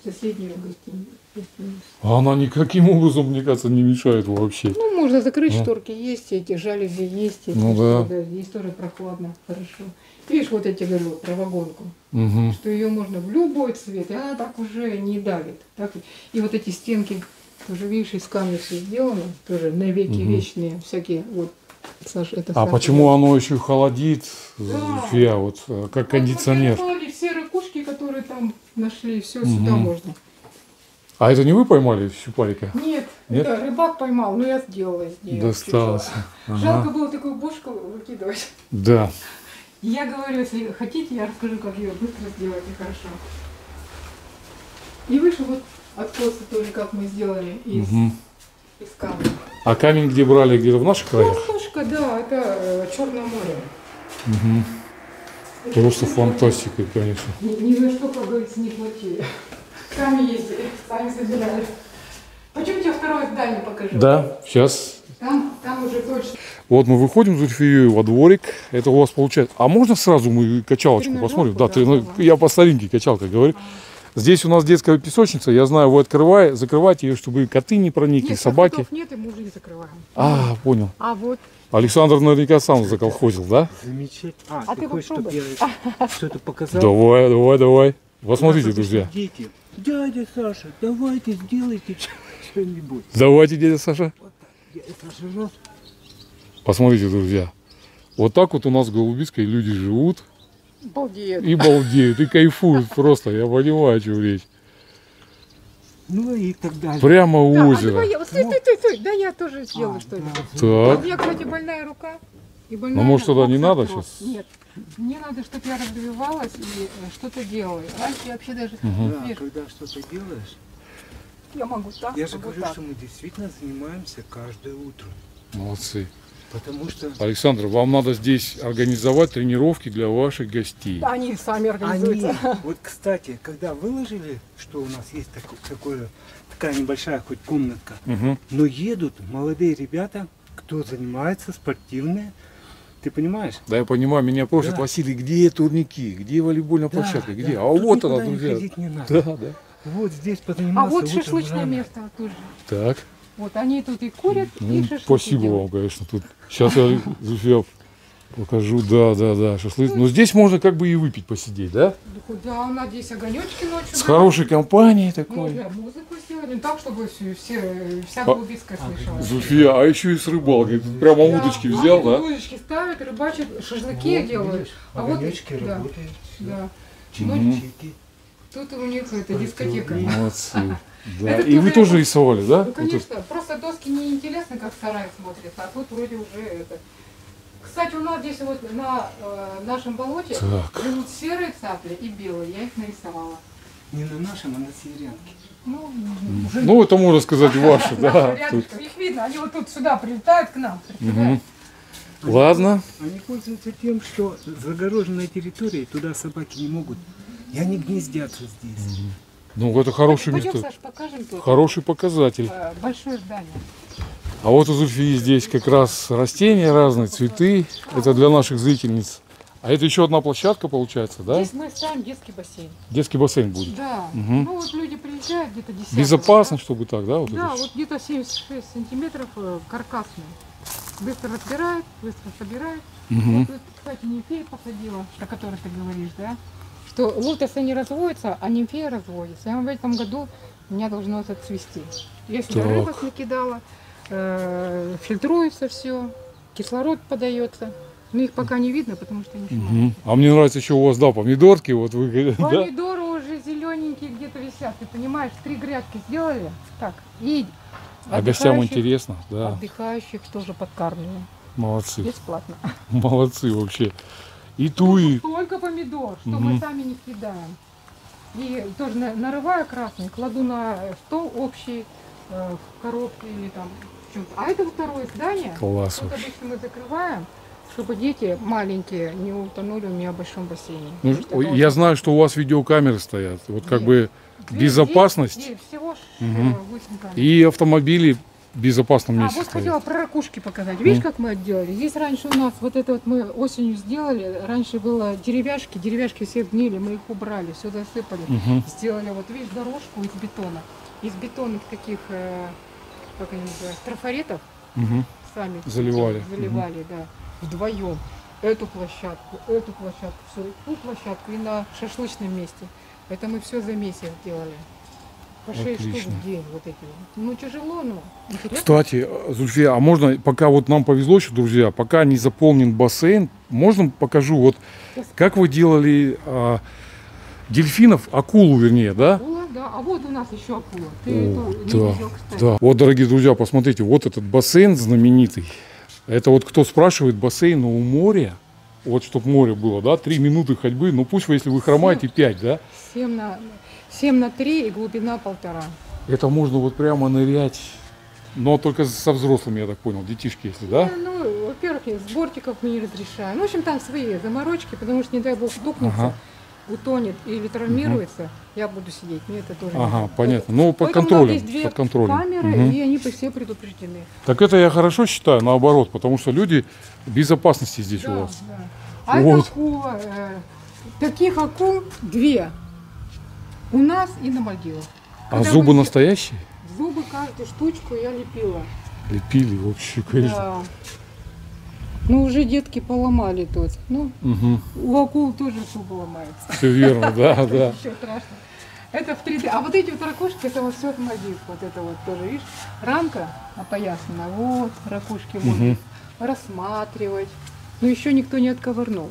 соседнюю гостиницу. А она никаким образом, мне кажется, не мешает вообще. Ну, можно закрыть Ну. шторки, есть эти жалюзи, есть эти, Ну да. что, здесь тоже прохладно, хорошо. Видишь, вот я тебе говорю про вагонку, Угу. что ее можно в любой цвет, и она так уже не давит. Так? И вот эти стенки, тоже видишь, из камня все сделано, тоже навеки Мгм. вечные, всякие, вот, Саша, это А Саша. почему оно еще холодит, Да. Зульфия, вот э, как Вот кондиционер? мы клали все ракушки, которые там нашли, все Мгм. сюда можно. А это не вы поймали щупарика? Нет, Нет? это рыбак поймал, но я сделала из нее. Досталось. чуть-чуть. Ага. Жалко было такую бошку выкидывать. Да. Я говорю, если хотите, я расскажу, как ее быстро сделать и хорошо. И выше вот откосы тоже, как мы сделали из, Мгм. из камня. А камень где брали? Где-то в наших краях? Картошка, да, это Черное море. Мгм. Это Просто всё фантастика, конечно. Ни, ни за что, как говорится, не платили. Сами ездили, сами собирали. Пойдемте второе здание покажу. Да, сейчас. Там, там уже точно. Вот мы выходим с Зульфией во дворик. Это у вас получается. А можно сразу мы качалочку Тренажерку, посмотрим? Да, да, трена- давай. я по старинке качалка говорю. Здесь у нас детская песочница. Я знаю, вы открываете, закрываете ее, чтобы коты не проникли, Нет, собаки. котов нет, и мы уже не закрываем. А, понял. А вот. Александр наверняка сам заколхозил, да? Замечательно. А, А ты, ты хочешь, чтобы попробуй. я что-то показал? Давай, давай, давай. Посмотрите, У нас обычно друзья. Дети. Дядя Саша, давайте сделайте что-нибудь. Давайте, дядя Саша. Вот так. Дядя Саша, раз. Посмотрите, друзья. Вот так вот у нас в Голубицкой люди живут Балдеет. и балдеют, и кайфуют просто. Я понимаю, о чем речь. Ну и так далее. Прямо у Да, а озера. давай я- вот стой, стой, стой, стой. Да я тоже сделаю А, что-нибудь. да. Так. У меня, кстати, больная рука. И больная Ну, может, тогда не рука, надо вопрос. щас? Нет. Мне надо, чтобы я развивалась и э, что-то делала. Раньше я вообще даже... Да, Видишь, когда что-то делаешь, я могу так, я же могу говорю, так. что мы действительно занимаемся каждое утро. Молодцы. Потому что Александр, вам надо здесь организовать тренировки для ваших гостей. Да, они сами они, организуются. вот кстати, когда выложили, что у нас есть тако- такое, такая небольшая хоть комнатка, Мгм. но едут молодые ребята, кто занимается, спортивные, ты понимаешь? Да, я понимаю, меня просят, Да. Василий, где турники, где волейбольная Да, площадка, да. где? А Тут вот она, никуда не друзья. ходить не надо. Да, да. Вот здесь А позанимался. вот утром шашлычное рано. место тоже. Так. Вот они тут и курят, и Ну, шашлыки спасибо делают. вам, конечно. Тут сейчас я, Зульфия, покажу. Да, да, да, шашлык. Но здесь можно как бы и выпить, посидеть, да? Да, у нас здесь огонечки ночью. С хорошей компанией Ну, такой. да, музыку сделали, ну, так, чтобы все, все, вся А- Голубицкая слышала. Зульфия, а еще и с рыбалкой. Тут прямо Да, удочки они взял, тут да? удочки ставят, рыбачат, шашлыки Вот, делают. видишь, А вот, огонечки да, работают. всё. да. Чайнички. Тут у них это дискотека. Молодцы. Да. Это И вы тоже- тоже рисовали, да? Ну, Вот конечно, просто доски не интересны, как в сарае смотрятся, а тут вроде уже это. Кстати, у нас здесь вот на э, нашем болоте Так. живут серые цапли и белые, я их нарисовала. Не на нашем, а на северянке. Ну, уже Ну, это можно сказать ваши, да. Тут. рядышком. Их видно, они вот тут сюда прилетают к нам. Мгм. Ладно. Они пользуются тем, что загороженная территория, туда собаки не могут. И они гнездятся здесь. Ну, это хорошее Пойдем, место. Саш, покажем тут. Хороший показатель. Э, Большое здание. А вот у Зульфии здесь как раз растения разные, цветы. Это для наших зрительниц. А это еще одна площадка получается, да? Здесь мы ставим детский бассейн. Детский бассейн будет. Да. Мгм. Ну вот люди приезжают где-то десятого. Безопасно, чтобы так, да? Вот Да, это? вот где-то семьдесят шесть сантиметров э, каркасный. Быстро разбирают, быстро собирают. Мгм. Вот тут, кстати, нимфея посадила, про которую ты говоришь, да? Что лотосы не разводятся, а нимфея разводится. Я в этом году у меня должно это цвести. Я сюда Так. рыбок накидала, э, фильтруется все, кислород подается. Но их пока не видно, потому что ничего. Мгм. А мне нравится еще у вас, да, помидорки. Вот вы, да? Помидоры уже зелененькие где-то висят, ты понимаешь, три грядки сделали. Так, и А гостям отдыхающих- интересно, да. Отдыхающих тоже подкармливаем. Молодцы. Бесплатно. Молодцы вообще. И туи. Столько помидор, что Мгм. мы сами не съедаем. И тоже на- нарываю красный, кладу на стол общий, э, в коробке или там в чем-то. А это второе здание. Класс Вот вообще. обычно мы закрываем, чтобы дети маленькие не утонули у меня в большом бассейне. Ну, Потому что ой, это я очень- знаю, что у вас видеокамеры стоят. Вот как Где? бы Здесь- безопасность здесь- здесь всего ж, Мгм. э, восемь камер. и автомобили безопасном А месте вот стоят. хотела про ракушки показать. Видишь, Mm. как мы отделали? Здесь раньше у нас, вот это вот мы осенью сделали, раньше было деревяшки, деревяшки все гнили, мы их убрали, все засыпали. Мгм. Сделали вот, видишь, дорожку из бетона. Из бетонных таких, э, как они называются, трафаретов Мгм. сами Заливали. заливали, да, вдвоем. Эту площадку, эту площадку, все, ту площадку и на шашлычном месте. Это мы все за месяц делали. По шесть штук Отлично. в день вот эти. Ну тяжело, но интересно. Кстати, Зульфия, а можно, пока вот нам повезло еще, друзья, пока не заполнен бассейн, можно покажу, вот как вы делали а, дельфинов, акулу вернее, да? Акула, да. А вот у нас еще акула. Ты О, эту не да, видел, кстати. да. Вот, дорогие друзья, посмотрите, вот этот бассейн знаменитый. Это вот кто спрашивает, бассейн у моря, вот чтобы море было, да, три минуты ходьбы, ну пусть вы, если вы хромаете, пять, да? семь на, семь на три и глубина полтора. Это можно вот прямо нырять, но только со взрослыми, я так понял, детишки, если, да? Ну, во-первых, с бортиков мы не разрешаем. Ну, в общем, там свои заморочки, потому что, не дай бог, стукнется, Ага. утонет или травмируется, я буду сидеть. Мне это тоже не Ага, надо. понятно. Ну, под Поэтому контролем, здесь две под контролем. камеры, Мгм. и они все предупреждены. Так это я хорошо считаю, наоборот, потому что люди безопасности здесь у Да, вас. да. А Вот. это акула. э, таких акул две. У нас и на Мальдивах. А Когда зубы мы- настоящие? Зубы каждую штучку я лепила. Лепили вообще, конечно. Да. Ну, уже детки поломали тут. Ну, Угу. у акул тоже зубы ломаются. Все верно, да, да. Еще страшно. Это в три дэ. А вот эти вот ракушки, это вот все от Мальдив. Вот это вот тоже, видишь, рамка опоясана. Вот, ракушки можно Мгм. рассматривать. Но еще никто не отковырнул.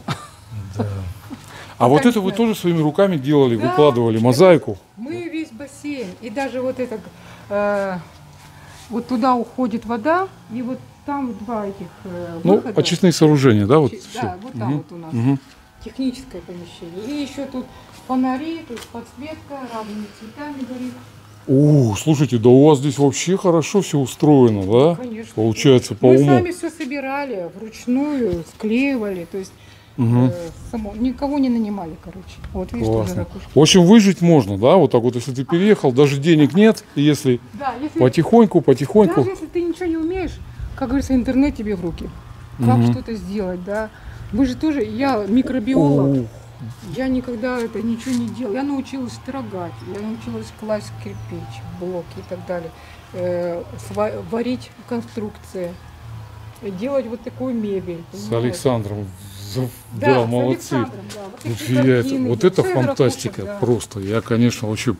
А вот Пока это не вы знаю. тоже своими руками делали, Да. выкладывали мозаику? Мы весь бассейн. И даже вот это, э, вот туда уходит вода, и вот там два этих э, Ну, выхода. очистные сооружения, да, вот Чи- все. да, вот там вот у нас. Техническое помещение. И еще тут фонари, тут подсветка, разными цветами горит. О, слушайте, да у вас здесь вообще хорошо все устроено, да? Конечно. Получается, по Мы уму. сами все собирали вручную, склеивали, то есть Мгм. э, само, никого не нанимали, короче. Вот видишь, тоже Классно. ракушка. В общем, выжить можно, да? Вот так вот, если ты переехал, даже денег нет, и если Да, если, потихоньку, потихоньку. даже если ты ничего не умеешь, как говорится, интернет тебе в руки. Как Мгм. что-то сделать, да. Вы же тоже, я микробиолог, О, я никогда это ничего не делала. Я научилась строгать, я научилась класть кирпич, блоки и так далее, э, сва- варить конструкции, делать вот такую мебель. С понимаешь? Александром. За- Да, Да, с молодцы. Александром, да. Вот Вот, такие я это- картины, вот да, это всё из фантастика ракушек, да. просто. Я, конечно, вообще,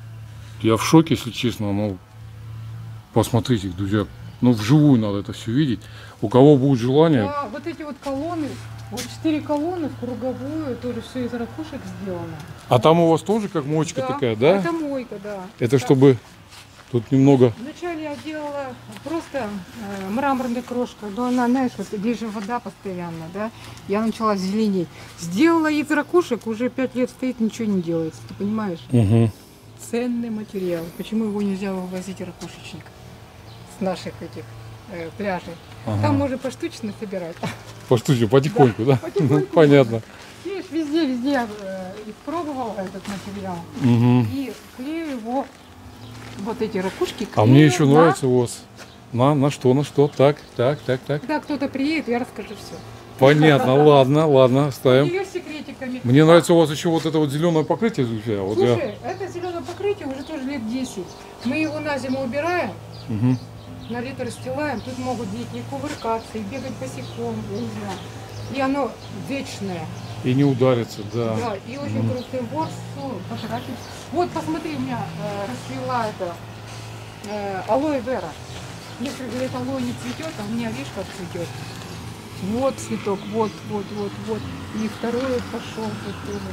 я в шоке, если честно. Но посмотрите, друзья, ну вживую надо это все видеть. У кого будет желание, Да, вот эти вот колонны, вот четыре колонны в круговую, тоже все из ракушек сделано. а там у вас тоже как моечка такая, да? Это мойка, да. Это Так, чтобы тут немного. Вначале я делала просто э, мраморная крошка, но она, знаешь, вот здесь же вода постоянно, да. Я начала зеленеть. Сделала из ракушек, уже пять лет стоит, ничего не делается, ты понимаешь? Угу. Ценный материал. Почему его нельзя вывозить ракушечник с наших этих э, пляжей? Ага. Там можно поштучно собирать. Поштучно, потихоньку, да? потихоньку. Ну, понятно. Видишь, везде, везде я э, испробовала этот материал. Мгм. И клею его, вот эти ракушки. А мне клею еще на- нравится у вас. На, на что, на что? Так, так, так, так. Когда кто-то приедет, я расскажу все. Понятно, ладно, ладно, оставим. Ее секретиками. Мне нравится у вас еще вот это вот зеленое покрытие, Зульфия. Вот я... Слушай, это зеленое покрытие уже тоже лет десять. Мы его на зиму убираем, Мгм. на лето расстилаем. Тут могут дети кувыркаться и бегать босиком, я не знаю. И оно вечное. И не ударится, да. Да, и очень крупный ворс. Ну, потратить. Вот посмотри, у меня э, расцвела это э, алоэ вера. Если, говорит, алоэ не цветет, а у меня, видишь, как цветет. Вот цветок, вот, вот, вот, вот. И второй пошел вот тоже.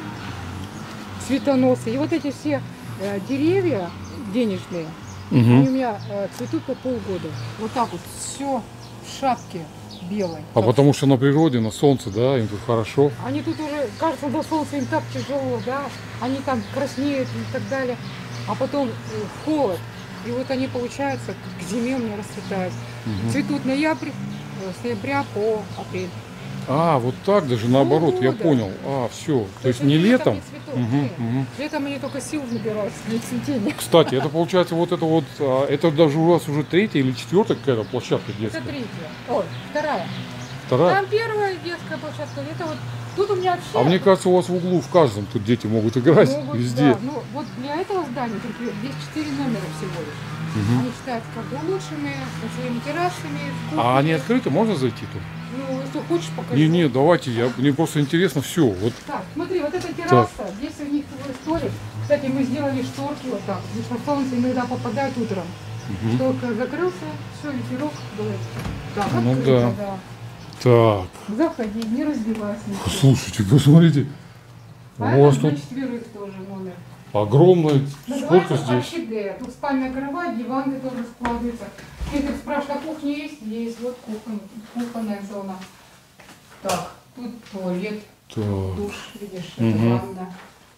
Цветоносы. И вот эти все э, деревья денежные, Мгм. они у меня э, цветут по полгода. Вот так вот, все в шапке белой. А потому что на природе, на солнце, да, им тут хорошо. Они тут уже, кажется, на солнце им так тяжело, да, они там краснеют и так далее, а потом э, холод, и вот они, получается, к зиме у меня расцветают. Цветут ноябрь, э, с ноября по апрель. А, вот так даже наоборот, я Полгода. понял. А, все. То есть это не летом. не цветок, Мгм, нет. мгм. Летом они только сил набираются для цветения. Кстати, это получается вот это вот, а, это даже у вас уже третья или четвертая какая-то площадка Это детская? третья. Ой, вторая. Вторая? Там первая детская площадка. Это вот тут у меня вообще. А мне кажется, у вас в углу в каждом тут дети могут играть могут, везде. да. Ну вот для этого здания например, здесь четыре номера всего лишь. Мгм. Они считаются как бы улучшенные, со своими террасами. с А кухней. они открыты, можно зайти тут? Ну, если хочешь, покажу. Не, не, давайте, я, мне просто интересно все. Вот, Так, смотри, вот эта терраса, здесь у них свой столик. Кстати, мы сделали шторки вот так, потому что солнце иногда попадает утром. Мгм. Шторка закрылся, все, ветерок дует. Так, Ну открыто, да. да. так, Заходи, не раздевайся. ничего. слушайте, посмотрите. А У вас это для тут четверых тоже номер. огромный, сколько Называется здесь? орхидея. Тут спальная кровать, диван тоже складывается. Если спрашивают, а кухня есть? Есть, вот кухня, кухонная зона. Так, тут туалет, Так. душ, видишь, это Мгм. ванна.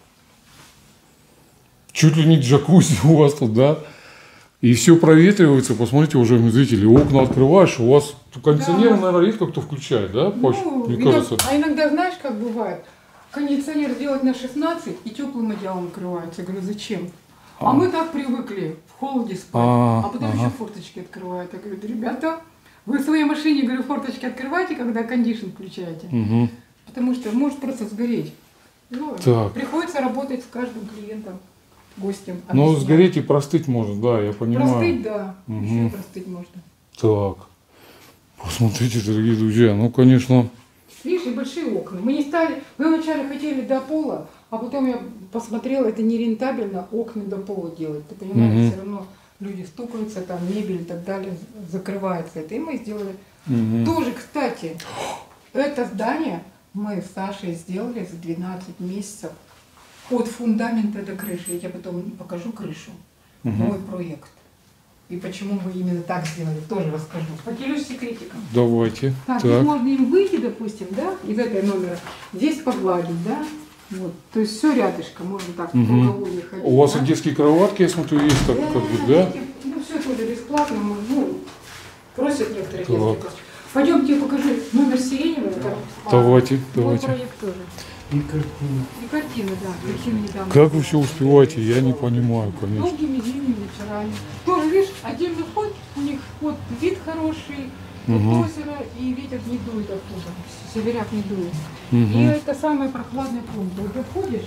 Чуть ли не джакузи у вас тут, да? И все проветривается, посмотрите, уже зрители, окна открываешь, у вас кондиционер, Да. наверное, редко кто включает, да? Паш? Ну, Мне иногда- кажется. а иногда знаешь, как бывает? Кондиционер сделать на шестнадцать и теплым одеялом укрывается. Я говорю, зачем? А, А. мы так привыкли в холоде спать. А, А, потом ага. еще форточки открывают. Я говорю, да, ребята, вы в своей машине, говорю, форточки открываете, когда кондишн включаете. Мгм. Потому что может просто сгореть. Ну, Так. приходится работать с каждым клиентом, гостем. Ну, объяснять. сгореть и простыть можно, да, я понимаю. Простыть, да. Мгм. Еще и простыть можно. Так, посмотрите, дорогие друзья, ну, конечно, Видишь, и большие окна. Мы не стали, мы вначале хотели до пола, а потом я посмотрела, это нерентабельно окна до пола делать. Ты понимаешь, Мгм. все равно люди стукаются, там мебель и так далее, закрывается это. И мы сделали. мгм. Тоже, кстати, это здание мы с Сашей сделали за двенадцать месяцев от фундамента до крыши. Я тебе потом покажу крышу. Мгм. Мой проект. И почему мы именно так сделали, тоже расскажу. Поделюсь секретиком. Давайте. Так, Так, здесь можно им выйти, допустим, да, из этой номера, здесь погладить, да, вот, то есть все рядышком, можно так Мгм. по круговой ходить. у вас да? и детские кроватки, я смотрю, есть, так, как бы, да? эти, ну, все тоже бесплатно, мы, ну, просят некоторые Так. детки. Пойдемте, я покажу номер сиреневый, это а, Давайте, мой давайте. проект тоже. И картина. И картины, да, картины недавно. Как вы все успеваете, я не понимаю, конечно. Долгими зимними вечерами. Тоже, видишь, отдельный вход, у них вот вид хороший, Мгм. озеро, и ветер не дует оттуда, северяк не дует. И Мгм. это самая прохладная комната. Вот заходишь,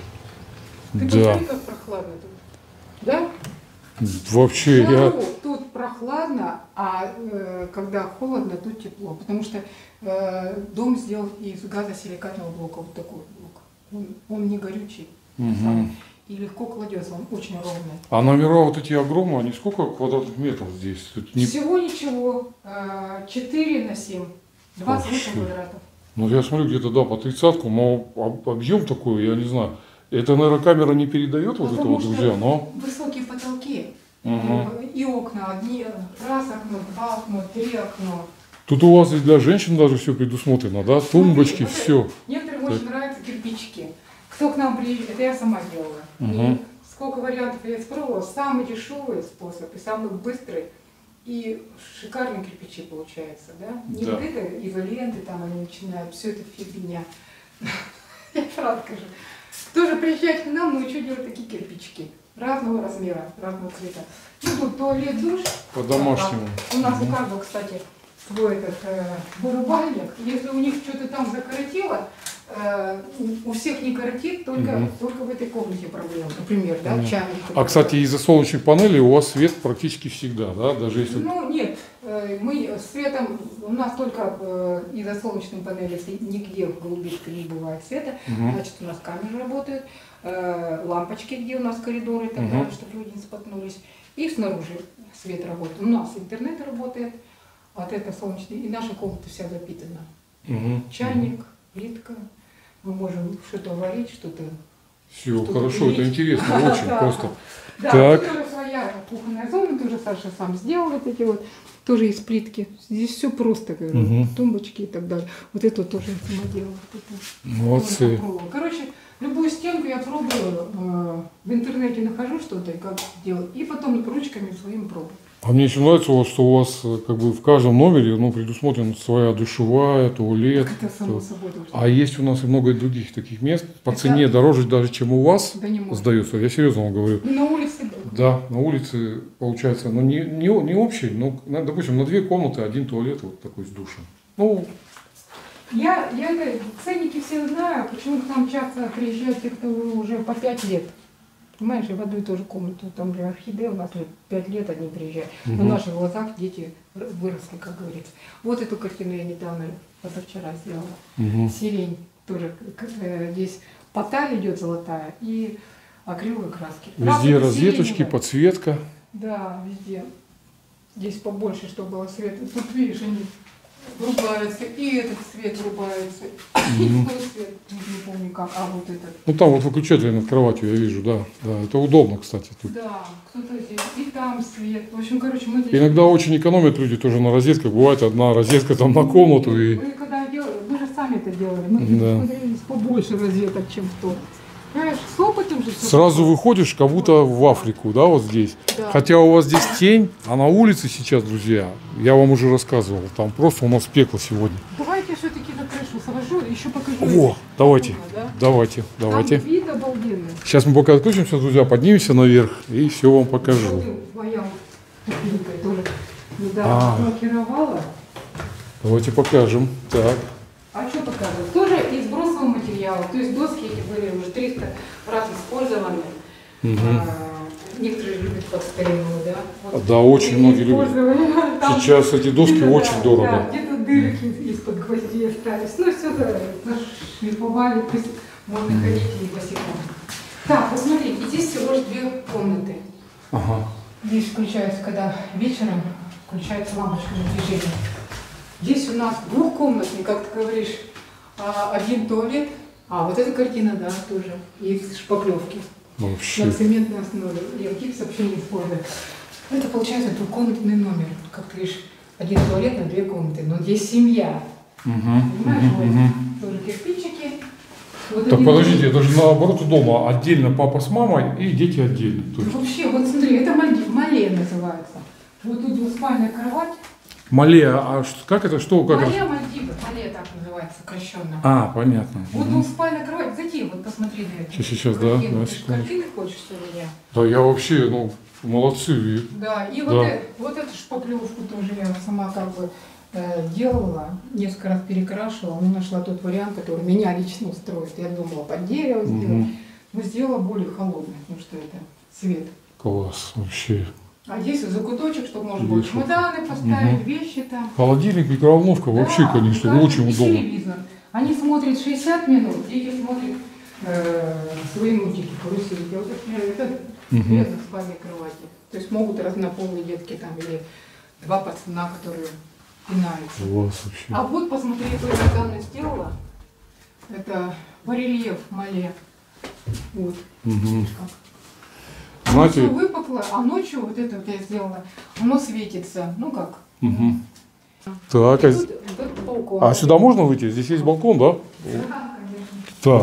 ты Да, посмотри, как прохладно тут. Да? вообще, я... Наоборот, тут прохладно, а э, когда холодно, тут тепло. Потому что э, дом сделан из газосиликатного блока, вот такой блок. Он, он не горючий. Мгм. И легко кладется, он очень ровный. А номера вот эти огромные, они сколько квадратных метров здесь? Тут не- Всего ничего, э, четыре на семь, двадцать восемь Вообще. квадратов. Ну, я смотрю, где-то, да, по тридцатку, но об- объем такой, я не знаю. Это, наверное, камера не передает вот это Потому вот, что друзья, но... высокие потолки. Мгм. Э, И окна одни, раз окно, два окна, три окна. Тут у вас и для женщин даже все предусмотрено, да? Тумбочки, Смотри, вот все. это- Некоторым очень нравятся кирпичики. Кто к нам приезжает, это я сама делала. Мгм. И сколько вариантов я испробовала, самый дешевый способ и самый быстрый. И шикарные кирпичи получаются, да? Не Да. вот это изоленты, там они начинают, все это фигня. Я правда скажу. Тоже приезжать к нам, научу делать такие кирпичики. Разного размера, разного цвета. Ну, тут туалет, душ. По-домашнему. У нас у каждого, кстати, свой этот э, вырубальник. Если у них что-то там закоротило, э, у у всех не коротит, только, Мгм. только в этой комнате проблема. Например, да, Понятно. чайник. А, кстати, из-за солнечных панелей у вас свет практически всегда, да? Даже если... Ну, нет, э, мы с светом, у нас только э, из-за солнечной панели, если нигде в голубичке не бывает света, Мгм. значит, у нас камеры работают, э, лампочки, где у нас коридоры и так Мгм. далее, чтобы люди не споткнулись. И снаружи свет работает. У нас интернет работает, вот это солнечный, и наша комната вся запитана. Мгм. Чайник, плитка, мы можем что-то варить, что-то... Все, что-то хорошо, это пилить. интересно, очень Да. просто. Да, Так. тут тоже своя кухонная зона, тоже Саша сам сделал вот эти вот, тоже из плитки. Здесь все просто, говорю, Мгм. тумбочки и так далее. Вот это вот тоже я сама делала. Вот это. Молодцы. Я попробовала. Короче, любую стенку я пробую, э, в интернете нахожу что-то, и как делать, и потом ручками своим пробую. А мне еще нравится, у вас, что у вас э, как бы в каждом номере ну, предусмотрена своя душевая, туалет. Это само то- собой должно. А есть у нас и много других таких мест. По Это- цене дороже даже, чем у вас Да не может. сдается. Я серьезно вам говорю. И на улице. Да, на улице получается, ну не, не, не общий, но, на- допустим, на две комнаты один туалет вот такой с душем. Ну, Я, я это, ценники все знаю, почему к нам часто приезжают те, кто уже по пять лет. Понимаешь, и в одну и ту же комнату, там же орхидея, у нас уже пять лет они приезжают. Но Мгм. в наших глазах дети выросли, как говорится. Вот эту картину я недавно, позавчера сделала. мгм. Сирень тоже, как, э, здесь поталь идет золотая и акриловые краски. Везде Красочка розеточки, сиреневая. подсветка. Да, везде. Здесь побольше, чтобы было света. Тут, видишь, они врубаются, и этот свет врубается, и Мгм. тот свет, не помню как, а вот этот. Ну там вот выключатель над кроватью я вижу, да. Да, это удобно, кстати. Тут. Да, кто-то здесь, и там свет. В общем, короче, мы здесь... Иногда очень экономят люди тоже на розетках. Бывает одна розетка там на комнату и. Мы когда делали, мы же сами это делали, мы Да. смотрелись побольше розеток, чем кто. Понимаешь, с опытом же всё Сразу приходит. выходишь, как будто в Африку, да, вот здесь. Да. Хотя у вас здесь тень, а на улице сейчас, друзья, я вам уже рассказывал, там просто у нас пекло сегодня. Давайте все-таки на крышу сложу, еще покажу. О, давайте, Да? давайте, давайте. Там вид обалденный. Сейчас мы пока отключимся, друзья, поднимемся наверх и все вам покажу. Вот моя ступенька тоже А. недавно лакировала. Давайте покажем. Так. А что показывать? Тоже из бросового материала. То есть доски эти были уже триста раз использованы. Мгм. А, некоторые любят под старину, да? Вот. Да, очень И многие любят. использовали. Там Сейчас эти доски где-то, очень да, дорого. Да, где-то дырки из-под гвоздей остались. Ну, все это шлифовали, то есть можно ходить и босиком. Так, вот смотрите, здесь всего лишь две комнаты. Ага. Здесь включается, когда вечером включается лампочка на движение. Здесь у нас двухкомнатный, как ты говоришь, а, один туалет. А, вот эта картина, да, тоже из шпаклевки на Вообще. цементной основе. Я гипс вообще не использую. Это получается двухкомнатный номер. Как ты говоришь, один туалет на две комнаты. Но здесь семья. Мгм, Понимаешь, мгм, вот мгм. тоже кирпичики. Вот Так один- подождите, это же наоборот дома. Отдельно папа с мамой и дети отдельно. То есть Вообще, вот смотри, это Мальдив, Мале называется. Вот тут двуспальная кровать. Мале, а что- как это, что, как это? Мале Мальдивы, Мале так называется, сокращенно. А, понятно. Вот Мгм. двуспальная кровать, зайди, вот посмотри на это. Сейчас, сейчас, да, Картину. да, Ты ж секунду. картины хочешь у меня? Да я вообще, ну, молодцы. И- Да, и Да. вот, э- вот эту шпаклевку тоже я сама как бы э, делала, несколько раз перекрашивала, но нашла тот вариант, который меня лично устроит. Я думала под дерево сделать, Мгм. но сделала более холодной, потому что это цвет. Класс, вообще. А здесь закуточек, чтобы можно было Вешалка. чемоданы поставить, Мгм. вещи там. Холодильник, микроволновка, вообще, Да, конечно, да, очень и удобно. телевизор. Они смотрят шестьдесят минут, дети смотрят э, свои мультики, карусельки. Вот, например, это Мгм. две двуспальные кровати. То есть могут разнополые детки там или два пацана, которые пинаются. Класс вообще. А вот посмотри, что я недавно сделала. Это барельеф Мале. Вот. Мгм. Все Знаете, выпукло, а ночью вот это вот я сделала, оно светится. Ну как? мгм. так, а, И тут, тут балкон. а сюда можно выйти? Здесь есть балкон, да? Да, конечно. Так.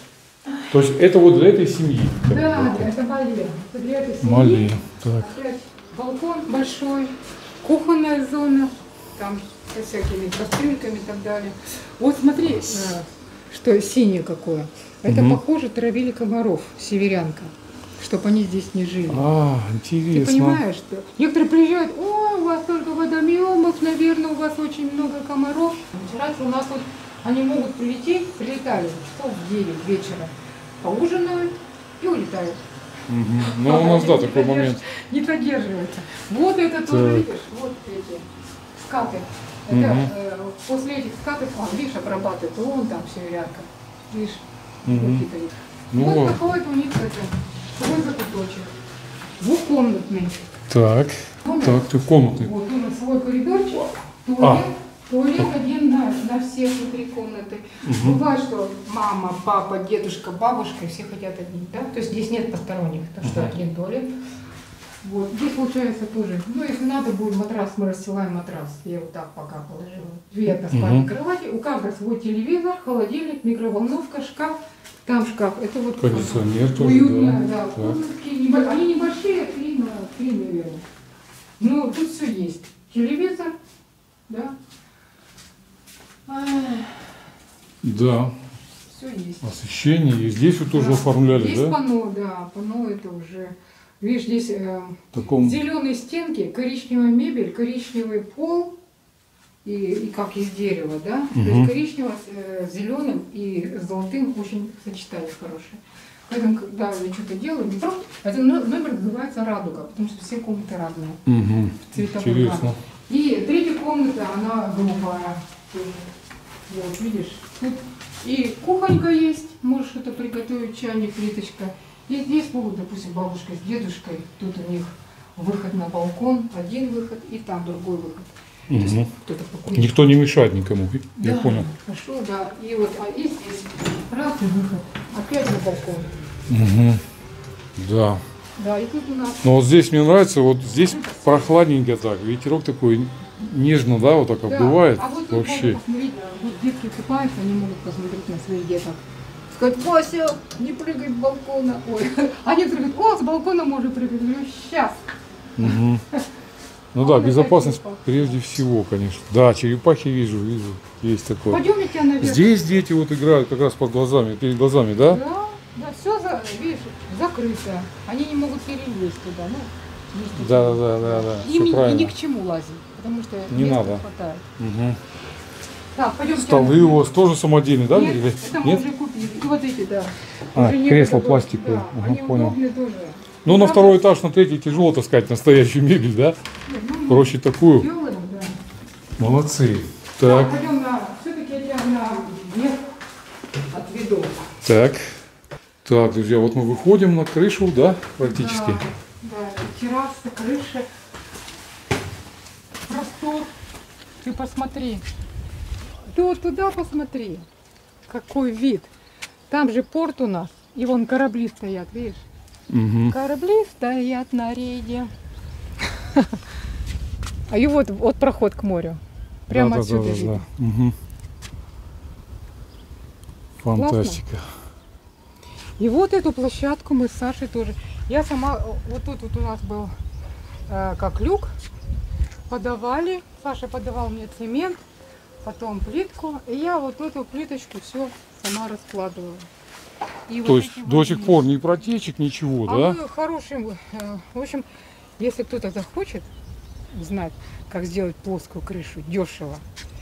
То есть это вот для этой семьи. как Да, бы. да, это Мале. Это для этой семьи. Мале. Так. Опять балкон большой, кухонная зона, там со всякими кастрюльками и так далее. Вот смотри, э, что синее какое. Это Мгм. похоже, травили комаров, северянка, чтобы они здесь не жили. А, Ты интересно. понимаешь, что некоторые приезжают, о, у вас только водоемов, наверное, у вас очень много комаров. Раньше у нас вот они могут прилететь, прилетали часов в девять вечера, поужинают и улетают. Мгм. Ну, у нас, да, такой момент. Не поддерживается. Вот это тоже, Так. видишь, вот эти скаты. Это Мгм. э, после этих скатов, он, видишь, обрабатывает, вон там все ярко. Видишь, Мгм. какие-то есть. Ну, вот вот. такой вот у них это, свой закуточек. Двухкомнатный. Так. Номер. Так, ты комнатный. Вот у нас свой коридорчик, туалет, А. туалет один на, на все эти три комнаты. Мгм. Бывает, что мама, папа, дедушка, бабушка, и все хотят одни, да? То есть здесь нет посторонних, так что Мгм. один туалет. Вот, здесь получается тоже, ну если надо будет матрас, мы расстилаем матрас. Я вот так пока положила. Две односпальные Мгм. кровати, у каждого свой телевизор, холодильник, микроволновка, шкаф. Там шкаф, это вот Кондиционер тоже, уютно, да. да. Так. Комнатки, небо- они небольшие, три на три, наверное. Ну, тут все есть. Телевизор, да. Да. Все есть. Освещение. И здесь вот тоже Да. оформляли, Есть да? панно, да. Панно это уже... Видишь, здесь э, В таком... зеленые стенки, коричневая мебель, коричневый пол и, и как из дерева, да? То Мгм. есть коричневого с э, зеленым и с золотым очень сочетание хорошее. Поэтому, когда я что-то делаю, не просто... Этот но- номер называется «Радуга», потому что все комнаты разные. Угу. Цветовой Интересно. гаммы. И третья комната, она голубая. тоже. Вот, видишь, тут и кухонька есть, можешь что-то приготовить, чайник, плиточка. И здесь могут, допустим, бабушка с дедушкой, тут у них выход на балкон, один выход, и там другой выход. То есть Угу. кто-то покурит. Никто не мешает никому. Я Да, понял. Пошел, да. И вот, а и здесь раз и выход, опять на балкон. Угу. Да. Да, и тут у нас Но вот здесь мне нравится, вот здесь прохладненько так, ветерок такой нежно, да, вот так да. обдувает. А вот тут Вообще. можно посмотреть, вот детки купаются, они могут посмотреть на своих деток. Сказать, Вася, не прыгай с балкона. Ой, а некоторые говорят, о, с балкона можно прыгать. Я говорю, сейчас. Мгм. Ну А да, он безопасность опять упал. прежде всего, конечно. Да, черепахи вижу, вижу, есть такое. Пойдем я тебя наверх. Здесь дети вот играют как раз под глазами, перед глазами, да? Да, да, все, за, видишь, закрыто. Они не могут перелезть туда. Ну, есть Да, такие. да, да, да, Им все ни- и правильно. ни к чему лазить, потому что Не места надо. хватает. Мгм. Так, пойдем. Столы у вас тоже самодельные, да? Нет, или- это мы Нет? уже купили. И вот эти, да. А, Уже кресло некуда, пластиковое. Да, Ага, они понял. удобные тоже. Ну, на Правда, второй этаж, на третий тяжело таскать настоящую мебель, да? ну, Проще такую. делаем, да. Молодцы. Так, Так, пойдем на... Все-таки я тебя на верх отведу. так. Так, друзья, вот мы выходим на крышу, да, практически. Да, да, терраса, крыша. Простор. Ты посмотри. Ты вот туда посмотри. Какой вид. Там же порт у нас. И вон корабли стоят, видишь? Мгм. Корабли стоят на рейде. А и вот, вот проход к морю. Прямо Да, да, отсюда да, да, видно. да. Мгм. Фантастика. И вот эту площадку мы с Сашей тоже. Я сама, вот тут вот у нас был э, как люк, подавали. Саша подавал мне цемент, потом плитку. И я вот эту плиточку все сама раскладывала. И То вот есть эти до вот сих здесь. пор ни протечек, ничего, А да? мы хорошим, э, в общем, если кто-то захочет знать, как сделать плоскую крышу дешево,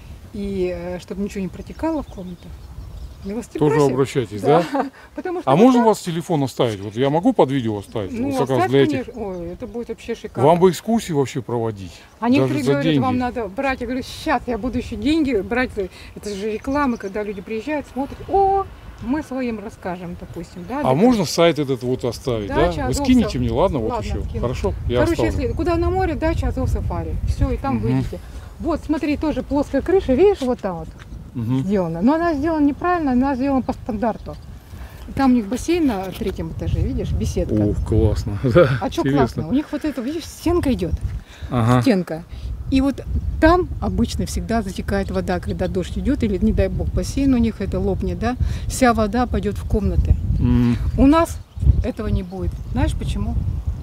и э, чтобы ничего не протекало в комнатах, милости Тоже просим. обращайтесь, да? Потому что А вот можно у так, вас телефон оставить? Вот я могу под видео оставить? ну, Вот как раз оставь, для этих. конечно. Ой, это будет вообще шикарно. Вам бы экскурсии вообще проводить. А некоторые даже за говорят, деньги. вам надо брать. Я говорю, сейчас я буду еще деньги брать. Это же реклама, когда люди приезжают, смотрят, о, мы своим расскажем, допустим. Да, А для- можно сайт этот вот оставить, да? Дача Вы Азов. скинете мне, ладно, вот Ладно, еще. скину. Хорошо? Я Короче, оставлю. если куда на море, дача Азов Сафари. Все, и там Мгм. выйдете. Вот, смотри, тоже плоская крыша, видишь, вот там вот Мгм. сделана. Но она сделана неправильно, она сделана по стандарту. Там у них бассейн на третьем этаже, видишь, беседка. Ух, классно. Да, А что интересно. классно? У них вот это, видишь, стенка идет. Ага. Стенка. И вот там обычно всегда затекает вода, когда дождь идет, или, не дай бог, бассейн у них это лопнет, да, вся вода пойдет в комнаты. М. У нас этого не будет. Знаешь почему?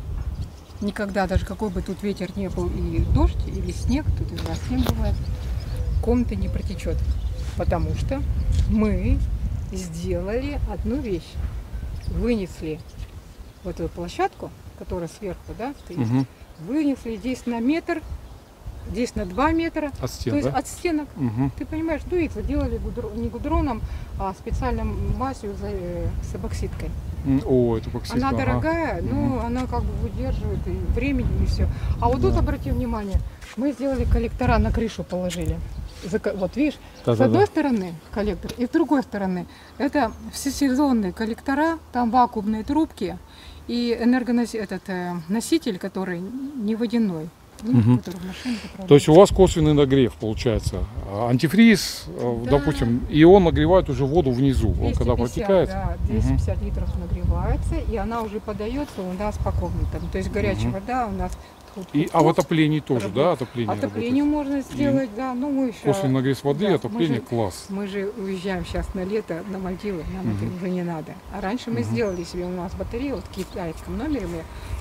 Никогда, даже какой бы тут ветер не был, и дождь, или снег, тут и у нас снег бывает, комната не протечет. Потому что мы сделали одну вещь. Вынесли вот эту площадку, которая сверху, да, стоит, Мгм. вынесли здесь на метр, здесь на два метра, От стен, то есть да? от стенок. Мгм. Ты понимаешь, дуется, делали гудро- не гудроном, а специальным мазью за, э, с эбоксидкой. М, О, это бокситка. Она ага. дорогая, но Мгм. она как бы выдерживает и времени, и все. А вот тут, Да. обрати внимание, мы сделали коллектора на крышу положили. Зака- Вот видишь, с Да-да-да. одной стороны коллектор, и с другой стороны это всесезонные коллектора, там вакуумные трубки и энергоноситель, этот э, носитель, который не водяной, ну, Мгм. который в машине заправляется. То есть у вас косвенный нагрев получается. А Антифриз, э, Да. допустим, и он нагревает уже воду внизу. Он когда двести пятьдесят, протекает. да, двести пятьдесят литров нагревается, и она уже подается у нас по комнатам. То есть горячая Мгм. вода у нас. И, а в отоплении тоже, Работает. да, отопление Отопление работает? можно сделать, да. Ну мы еще. После нагрев воды, да, отопление мы же- класс. Мы же уезжаем сейчас на лето на Мальдивы, нам Мгм. это уже не надо. А раньше мы Мгм. сделали себе, у нас батарея, вот в китайском номере мы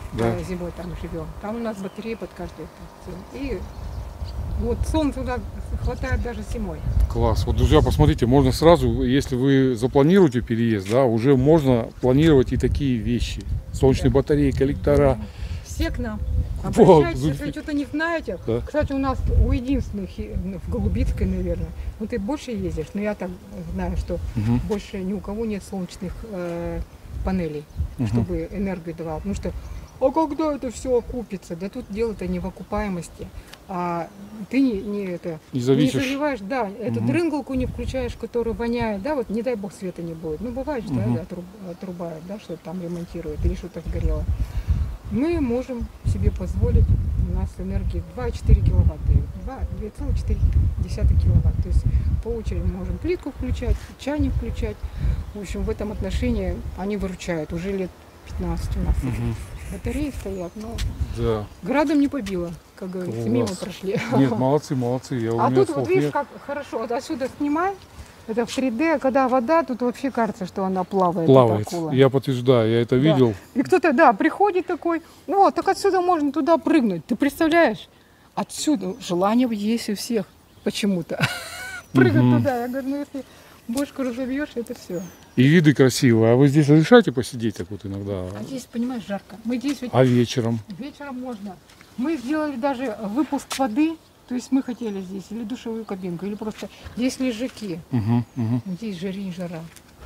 Да. э, зимой там живем. Там у нас батареи под каждую стену. И вот солнца туда хватает даже зимой. Класс. Вот, друзья, посмотрите, можно сразу, если вы запланируете переезд, да, уже можно планировать и такие вещи. Солнечные Да. батареи, коллектора. Все к нам. Вот, Обращайтесь, Зульфи. если что-то не знаете. Да. Кстати, у нас у единственных и- ну, в Голубицкой, наверное. Ну ты больше ездишь, но я так знаю, что Мгм. больше ни у кого нет солнечных э, панелей, Мгм. чтобы энергию давал. Потому что, а когда это все окупится? Да тут дело-то не в окупаемости, а ты не, не это Не не зависишь. заливаешь, да, эту Мгм. дрынгалку не включаешь, которая воняет, да, вот не дай бог света не будет. Ну бывает, что Мгм. да, отруб- отрубают, да, что там ремонтируют или что-то сгорело. Мы можем себе позволить, у нас энергии два и четыре киловатта дают, два целых четыре десятых киловатт. То есть по очереди мы можем плитку включать, чайник включать. В общем, в этом отношении они выручают. Уже лет пятнадцать у нас Мгм. батареи стоят, но Да. градом не побило, как говорится, Класс. мимо прошли. Нет, молодцы, молодцы. Я, у А меня тут вот слов видишь, нет. как хорошо, вот отсюда снимай, это в три дэ, когда вода, тут вообще кажется, что она плавает. Плавает. эта акула. Я подтверждаю, я это Да. видел. И кто-то, да, приходит такой, о, так отсюда можно туда прыгнуть. Ты представляешь? Отсюда желание есть у всех почему-то. Прыгать Мгм. туда. Я говорю, ну если бошку разобьешь, это все. И виды красивые. А вы здесь разрешаете посидеть так вот иногда? А здесь, понимаешь, жарко. Мы здесь ведь А вечером? вечером можно. Мы сделали даже выпуск воды. То есть мы хотели здесь или душевую кабинку, или просто здесь лежаки. Угу, угу. Здесь жари и жара.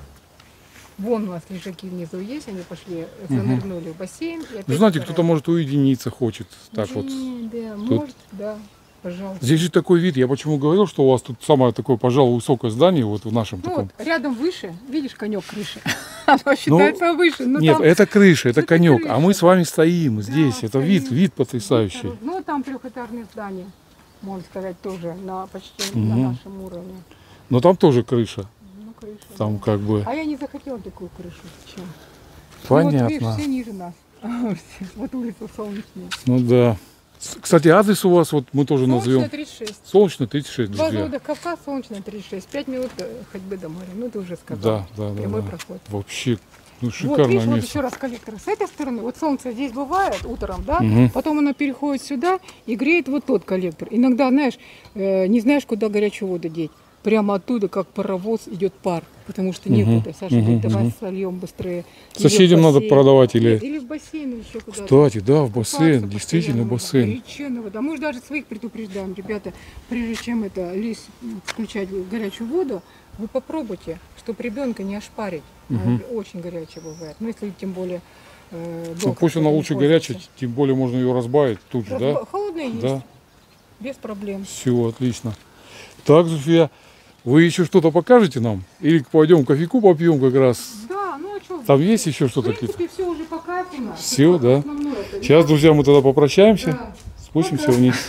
Вон у нас лежаки внизу есть, они пошли, занырнули в бассейн. и опять Вы знаете, жара. кто-то может уединиться хочет. Так вот. Да, Тут- может, да, пожалуйста. Здесь же такой вид. Я почему говорил, что у вас тут самое такое, пожалуй, высокое здание вот в нашем Ну таком. вот, рядом выше, видишь, конек крыши. Оно считается выше. Но Нет, там, это крыша, это это конек. А мы крыша. с вами стоим здесь. Да, это вид, стоим. вид потрясающий. Ну, там трехэтажные здания, можно сказать, тоже на почти Мгм. на нашем уровне. Но там тоже крыша. Ну, крыша. Там да. как бы. А я не захотела такую крышу. Зачем? Ну, вот, видишь, Понятно. все ниже нас. Вот улица Солнечная. Ну да. С- Кстати, адрес у вас, вот мы тоже Солнечная назовем. тридцать шесть. Солнечный тридцать шесть, Два друзья. завода Кавказ, Солнечная тридцать шесть. Пять минут э, ходьбы до моря. Ну, ты уже сказал. Да, да, да, Прямой да. проход. Вообще, ну Вот шикарное видишь, вот место. еще раз коллектор. С этой стороны, вот солнце здесь бывает утром, да, Мгм. потом оно переходит сюда и греет вот тот коллектор. Иногда, знаешь, э, не знаешь, куда горячую воду деть. Прямо оттуда, как паровоз, идет пар, потому что Мгм, некуда. Саша мгм, говорит, давай мгм. сольем быстрее. Или в Соседям надо бассейн. продавать или... Нет, или в бассейн, или еще куда-то. Кстати, да, в бассейн, Купаться действительно постоянно бассейн. нужно. Горячая вода. Мы же даже своих предупреждаем, ребята, прежде чем это лезть, включать горячую воду, вы попробуйте, чтобы ребенка не ошпарить. Мгм. Она очень горячая бывает. Ну, если тем более э, Ну, долго пусть она не лучше пользоваться. горячая, тем более можно ее разбавить тут же, да? Разба- Холодная есть, Да, без проблем. все, отлично. Так, Зульфия, вы еще что-то покажете нам? Или пойдем кофейку попьем как раз? Да, ну а что? Там есть еще В что-то какие-то? принципе, все уже показано. Всё, да. Основное это- Сейчас, друзья, мы тогда попрощаемся, Да. спустимся Пока. вниз.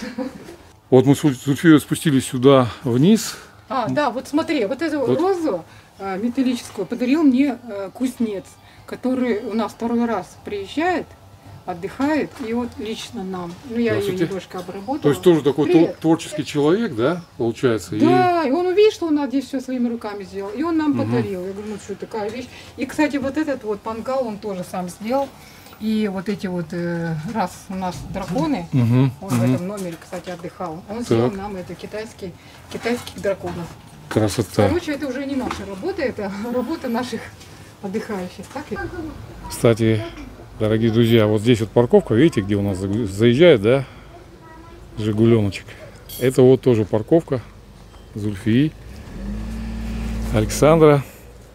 Вот мы с Зульфией спустились сюда вниз. А, да, вот смотри, вот эту Вот. розу а, металлическую подарил мне а, кузнец, который у нас второй раз приезжает, отдыхает, и вот лично нам. Ну, я ее Здравствуйте. немножко обработала. То есть тоже такой Привет. твор- творческий человек, да, получается? И- Да, и он увидел, что он здесь все своими руками сделал, и он нам Мгм. подарил. Я говорю, ну что, такая вещь. И, кстати, вот этот вот пангал он тоже сам сделал. И вот эти вот, э, раз у нас драконы, Мгм, он в мгм. этом номере, кстати, отдыхал, он сделал Так. нам это китайский, китайских драконов. Красота. Короче, это уже не наша работа, это работа наших отдыхающих. Так? И- Кстати, дорогие друзья, вот здесь вот парковка, видите, где у нас за- заезжает, да, Жигуленочек. Это вот тоже парковка Зульфии, Александра.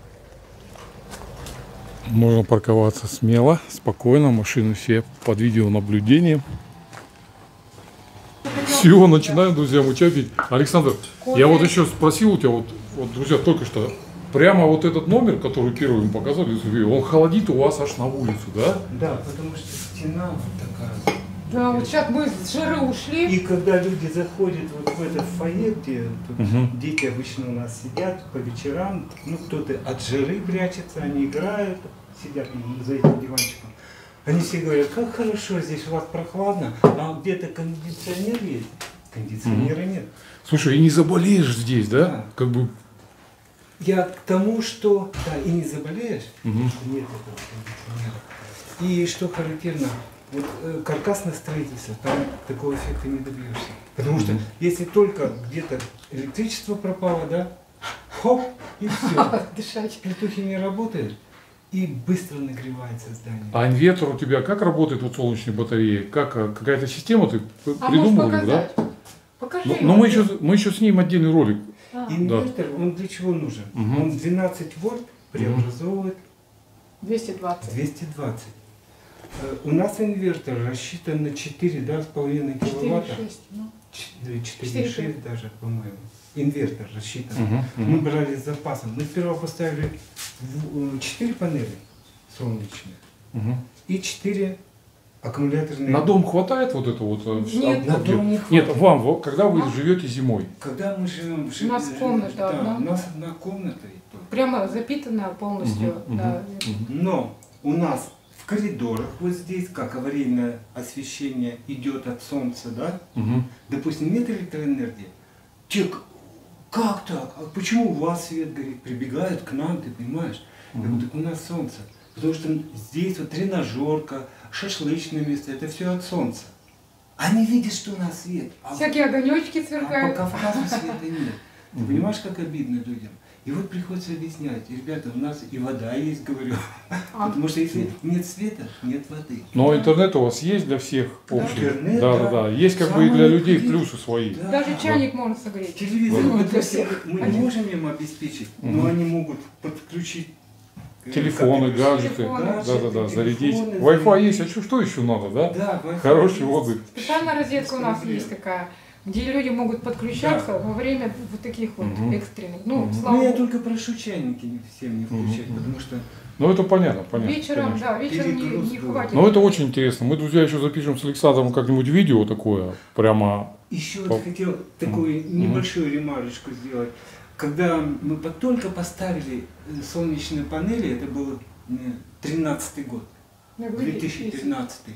Можно парковаться смело, спокойно, машины все под видеонаблюдением. Все, начинаем, друзья, мы чай пить. Александр, я вот еще спросил у тебя, вот, вот, друзья, только что, прямо вот этот номер, который первый мы показали, Зульфии, он холодит у вас аж на улицу, да? Да, потому что стена вот такая. Да, вот сейчас мы с жары ушли. И когда люди заходят вот в этот фойе, где тут Мгм. дети обычно у нас сидят по вечерам, ну кто-то от жары прячется, они играют, сидят за этим диванчиком. Они все говорят, как хорошо здесь, у вас прохладно, а где-то кондиционер есть. Кондиционера нет. Слушай, и не заболеешь здесь, да? Да. Как бы. Я к тому, что да, и не заболеешь, Мгм. нет этого кондиционера. И что характерно, Вот э, каркасное строительство, там такого эффекта не добьешься. Потому что если только где-то электричество пропало, да, хоп, и все. Дышать. Петухи не работают, и быстро нагревается здание. А инвертор у тебя как работает, вот солнечные батареи? Как, а, какая-то система ты п- А придумал, можешь да? показать? Покажи. Но, его. но мы еще, мы еще снимем отдельный ролик. А, Инвертор, он для чего нужен? Мгм. Он двенадцать вольт преобразовывает двести двадцать. двести двадцать. Э, У нас инвертор рассчитан на четыре с половиной киловатта. четыре шесть. Ну. четыре четыре шесть даже, по-моему. Инвертор рассчитан. Мгм, мгм. Мы брали с запасом. Мы сперва поставили четыре панели солнечные Мгм. и четыре аккумуляторные. На дом хватает вот это вот? э, Нет, а, на где- дом не Нет, хватает. вам, вот, когда вы Нам? живете зимой? Когда мы живем... У нас комната да, одна. у нас одна комната. и то. Прямо запитанная полностью. Мгм, Да. мгм. Но у нас в коридорах вот здесь, как аварийное освещение идет от солнца, да? Мгм. Допустим, нет электроэнергии. Те, к- как так? А почему у вас свет горит? Прибегают к нам, ты понимаешь? Я говорю, так у нас солнце. Потому что здесь вот тренажерка, шашлычное место, это все от солнца. Они видят, что у нас свет. А, Всякие огонечки а по сверкают. Кавказу света нет. Ты понимаешь, как обидно людям? И вот приходится объяснять, ребята, у нас и вода есть, говорю. А, Потому что если нет света, нет воды. Но интернет у вас есть для всех общий? Интернет, да, да. да, да. Есть как бы и Самое для людей необходимое. плюсы свои. Да. Даже чайник можно согреть. Телевизор, Вот. вот Для если всех. мы Один. не можем им обеспечить, Мгм. но они могут подключить э, Телефоны, как это, гаджеты. телефоны, Да, да, да, зарядить. телефоны, Wi-Fi зарядить. есть, а что, что еще надо, да? Да, Wi-Fi Хороший есть. отдых. Специальная розетка у нас есть такая, где люди могут подключаться во время вот таких вот Мгм. экстренных. Ну, Мгм. слава Ну, я богу. только прошу чайники не всем не включать, Мгм. потому что Ну это понятно, понятно. Вечером, конечно. да, вечером не, Перегруз не был. хватит. Но это очень интересно. Мы, друзья, еще запишем с Александром как-нибудь видео такое, прямо. еще По- вот хотел такую Мгм. небольшую ремарочку сделать. Когда мы по- только поставили э, солнечные панели, это был э, тринадцатый год, Я говорю, две тысячи тринадцатый,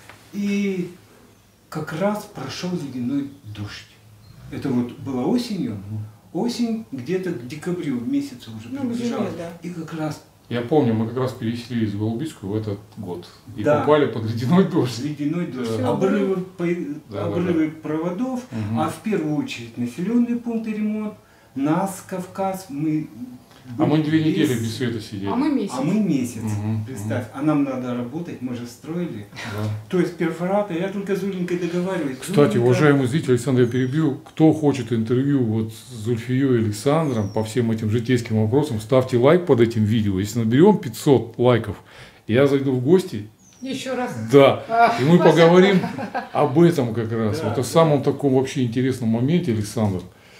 и как раз прошел ледяной дождь. Это вот было осенью, осень где-то к декабрю месяцу уже Ну, к зиме, приближалась. да. И как раз Я помню, мы как раз переселились в Голубицкую в этот год. И Да. попали под ледяной дождь. ледяной дождь, Да. обрывы, по- Да, обрывы проводов, Мгм. а в первую очередь населенные пункты ремонт, нас, Кавказ, мы... А мы были две недели без- без света сидели. А мы месяц. А мы месяц, Мгм, представь, а нам надо работать, мы же строили. Да. То есть перфоратор, я только с Зуленькой договариваюсь. Кстати, Зуленька- уважаемый зритель, Александр, я перебью. Кто хочет интервью вот с Зульфией и Александром по всем этим житейским вопросам, ставьте лайк под этим видео. Если наберем пятьсот лайков, я зайду в гости. Еще раз. Да. А, И мы Вася, поговорим об этом как раз. Да, вот о да. самом таком вообще интересном моменте, Александр.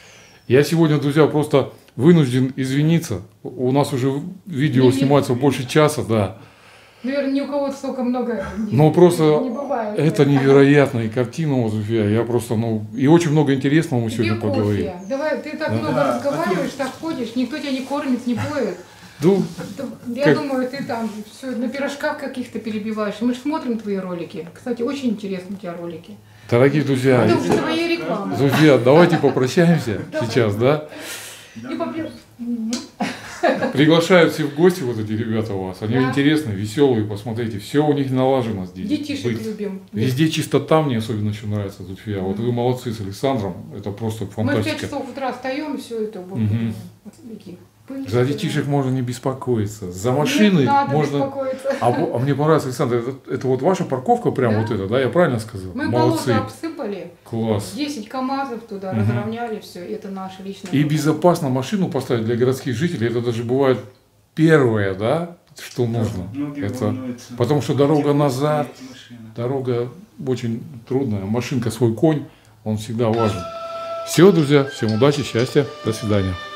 Я сегодня, друзья, просто вынужден извиниться. У нас уже видео Не, не. снимается больше часа, да. Наверное, ни у кого столько много не, Ну, просто не бывает. Это невероятная картина, Зульфия. Я просто, ну, и очень много интересного мы Тебе сегодня кофе. поговорим. Давай, ты так Да. много Да, разговариваешь, так ходишь, никто тебя не кормит, не поет. Ну, Я Как- думаю, ты там все на пирожках каких-то перебиваешь. Мы же смотрим твои ролики. Кстати, очень интересные у тебя ролики. дорогие друзья, Это уже твоя реклама. Зульфия, давайте попрощаемся сейчас, да? И попьем. Приглашают все в гости вот эти ребята у вас. Они Да. интересные, веселые, посмотрите. Все у них налажено здесь. Детишек быть. любим. Везде чистота мне особенно еще нравится, Зульфия. Вот вы молодцы с Александром. Это просто Мы в пять фантастика. часов утра встаем, все это будет. Мгм. Вот такие пыльчики. За детишек можно не беспокоиться. За Не машины надо можно... беспокоиться. А, во- а мне понравилось, Александр, это, это вот ваша парковка прям Да. вот эта, да? Я правильно сказал? Мы Молодцы. болото обсыпали, Класс. десять КАМАЗов туда Мгм. разровняли, все, это наше личное. И безопасно машину поставить для городских жителей, это даже бывает первое, да, что нужно. Многие Это, волнуются. потому что дорога Где назад, стоит машина. дорога очень трудная, машинка свой конь, он всегда важен. Все, друзья, всем удачи, счастья, до свидания.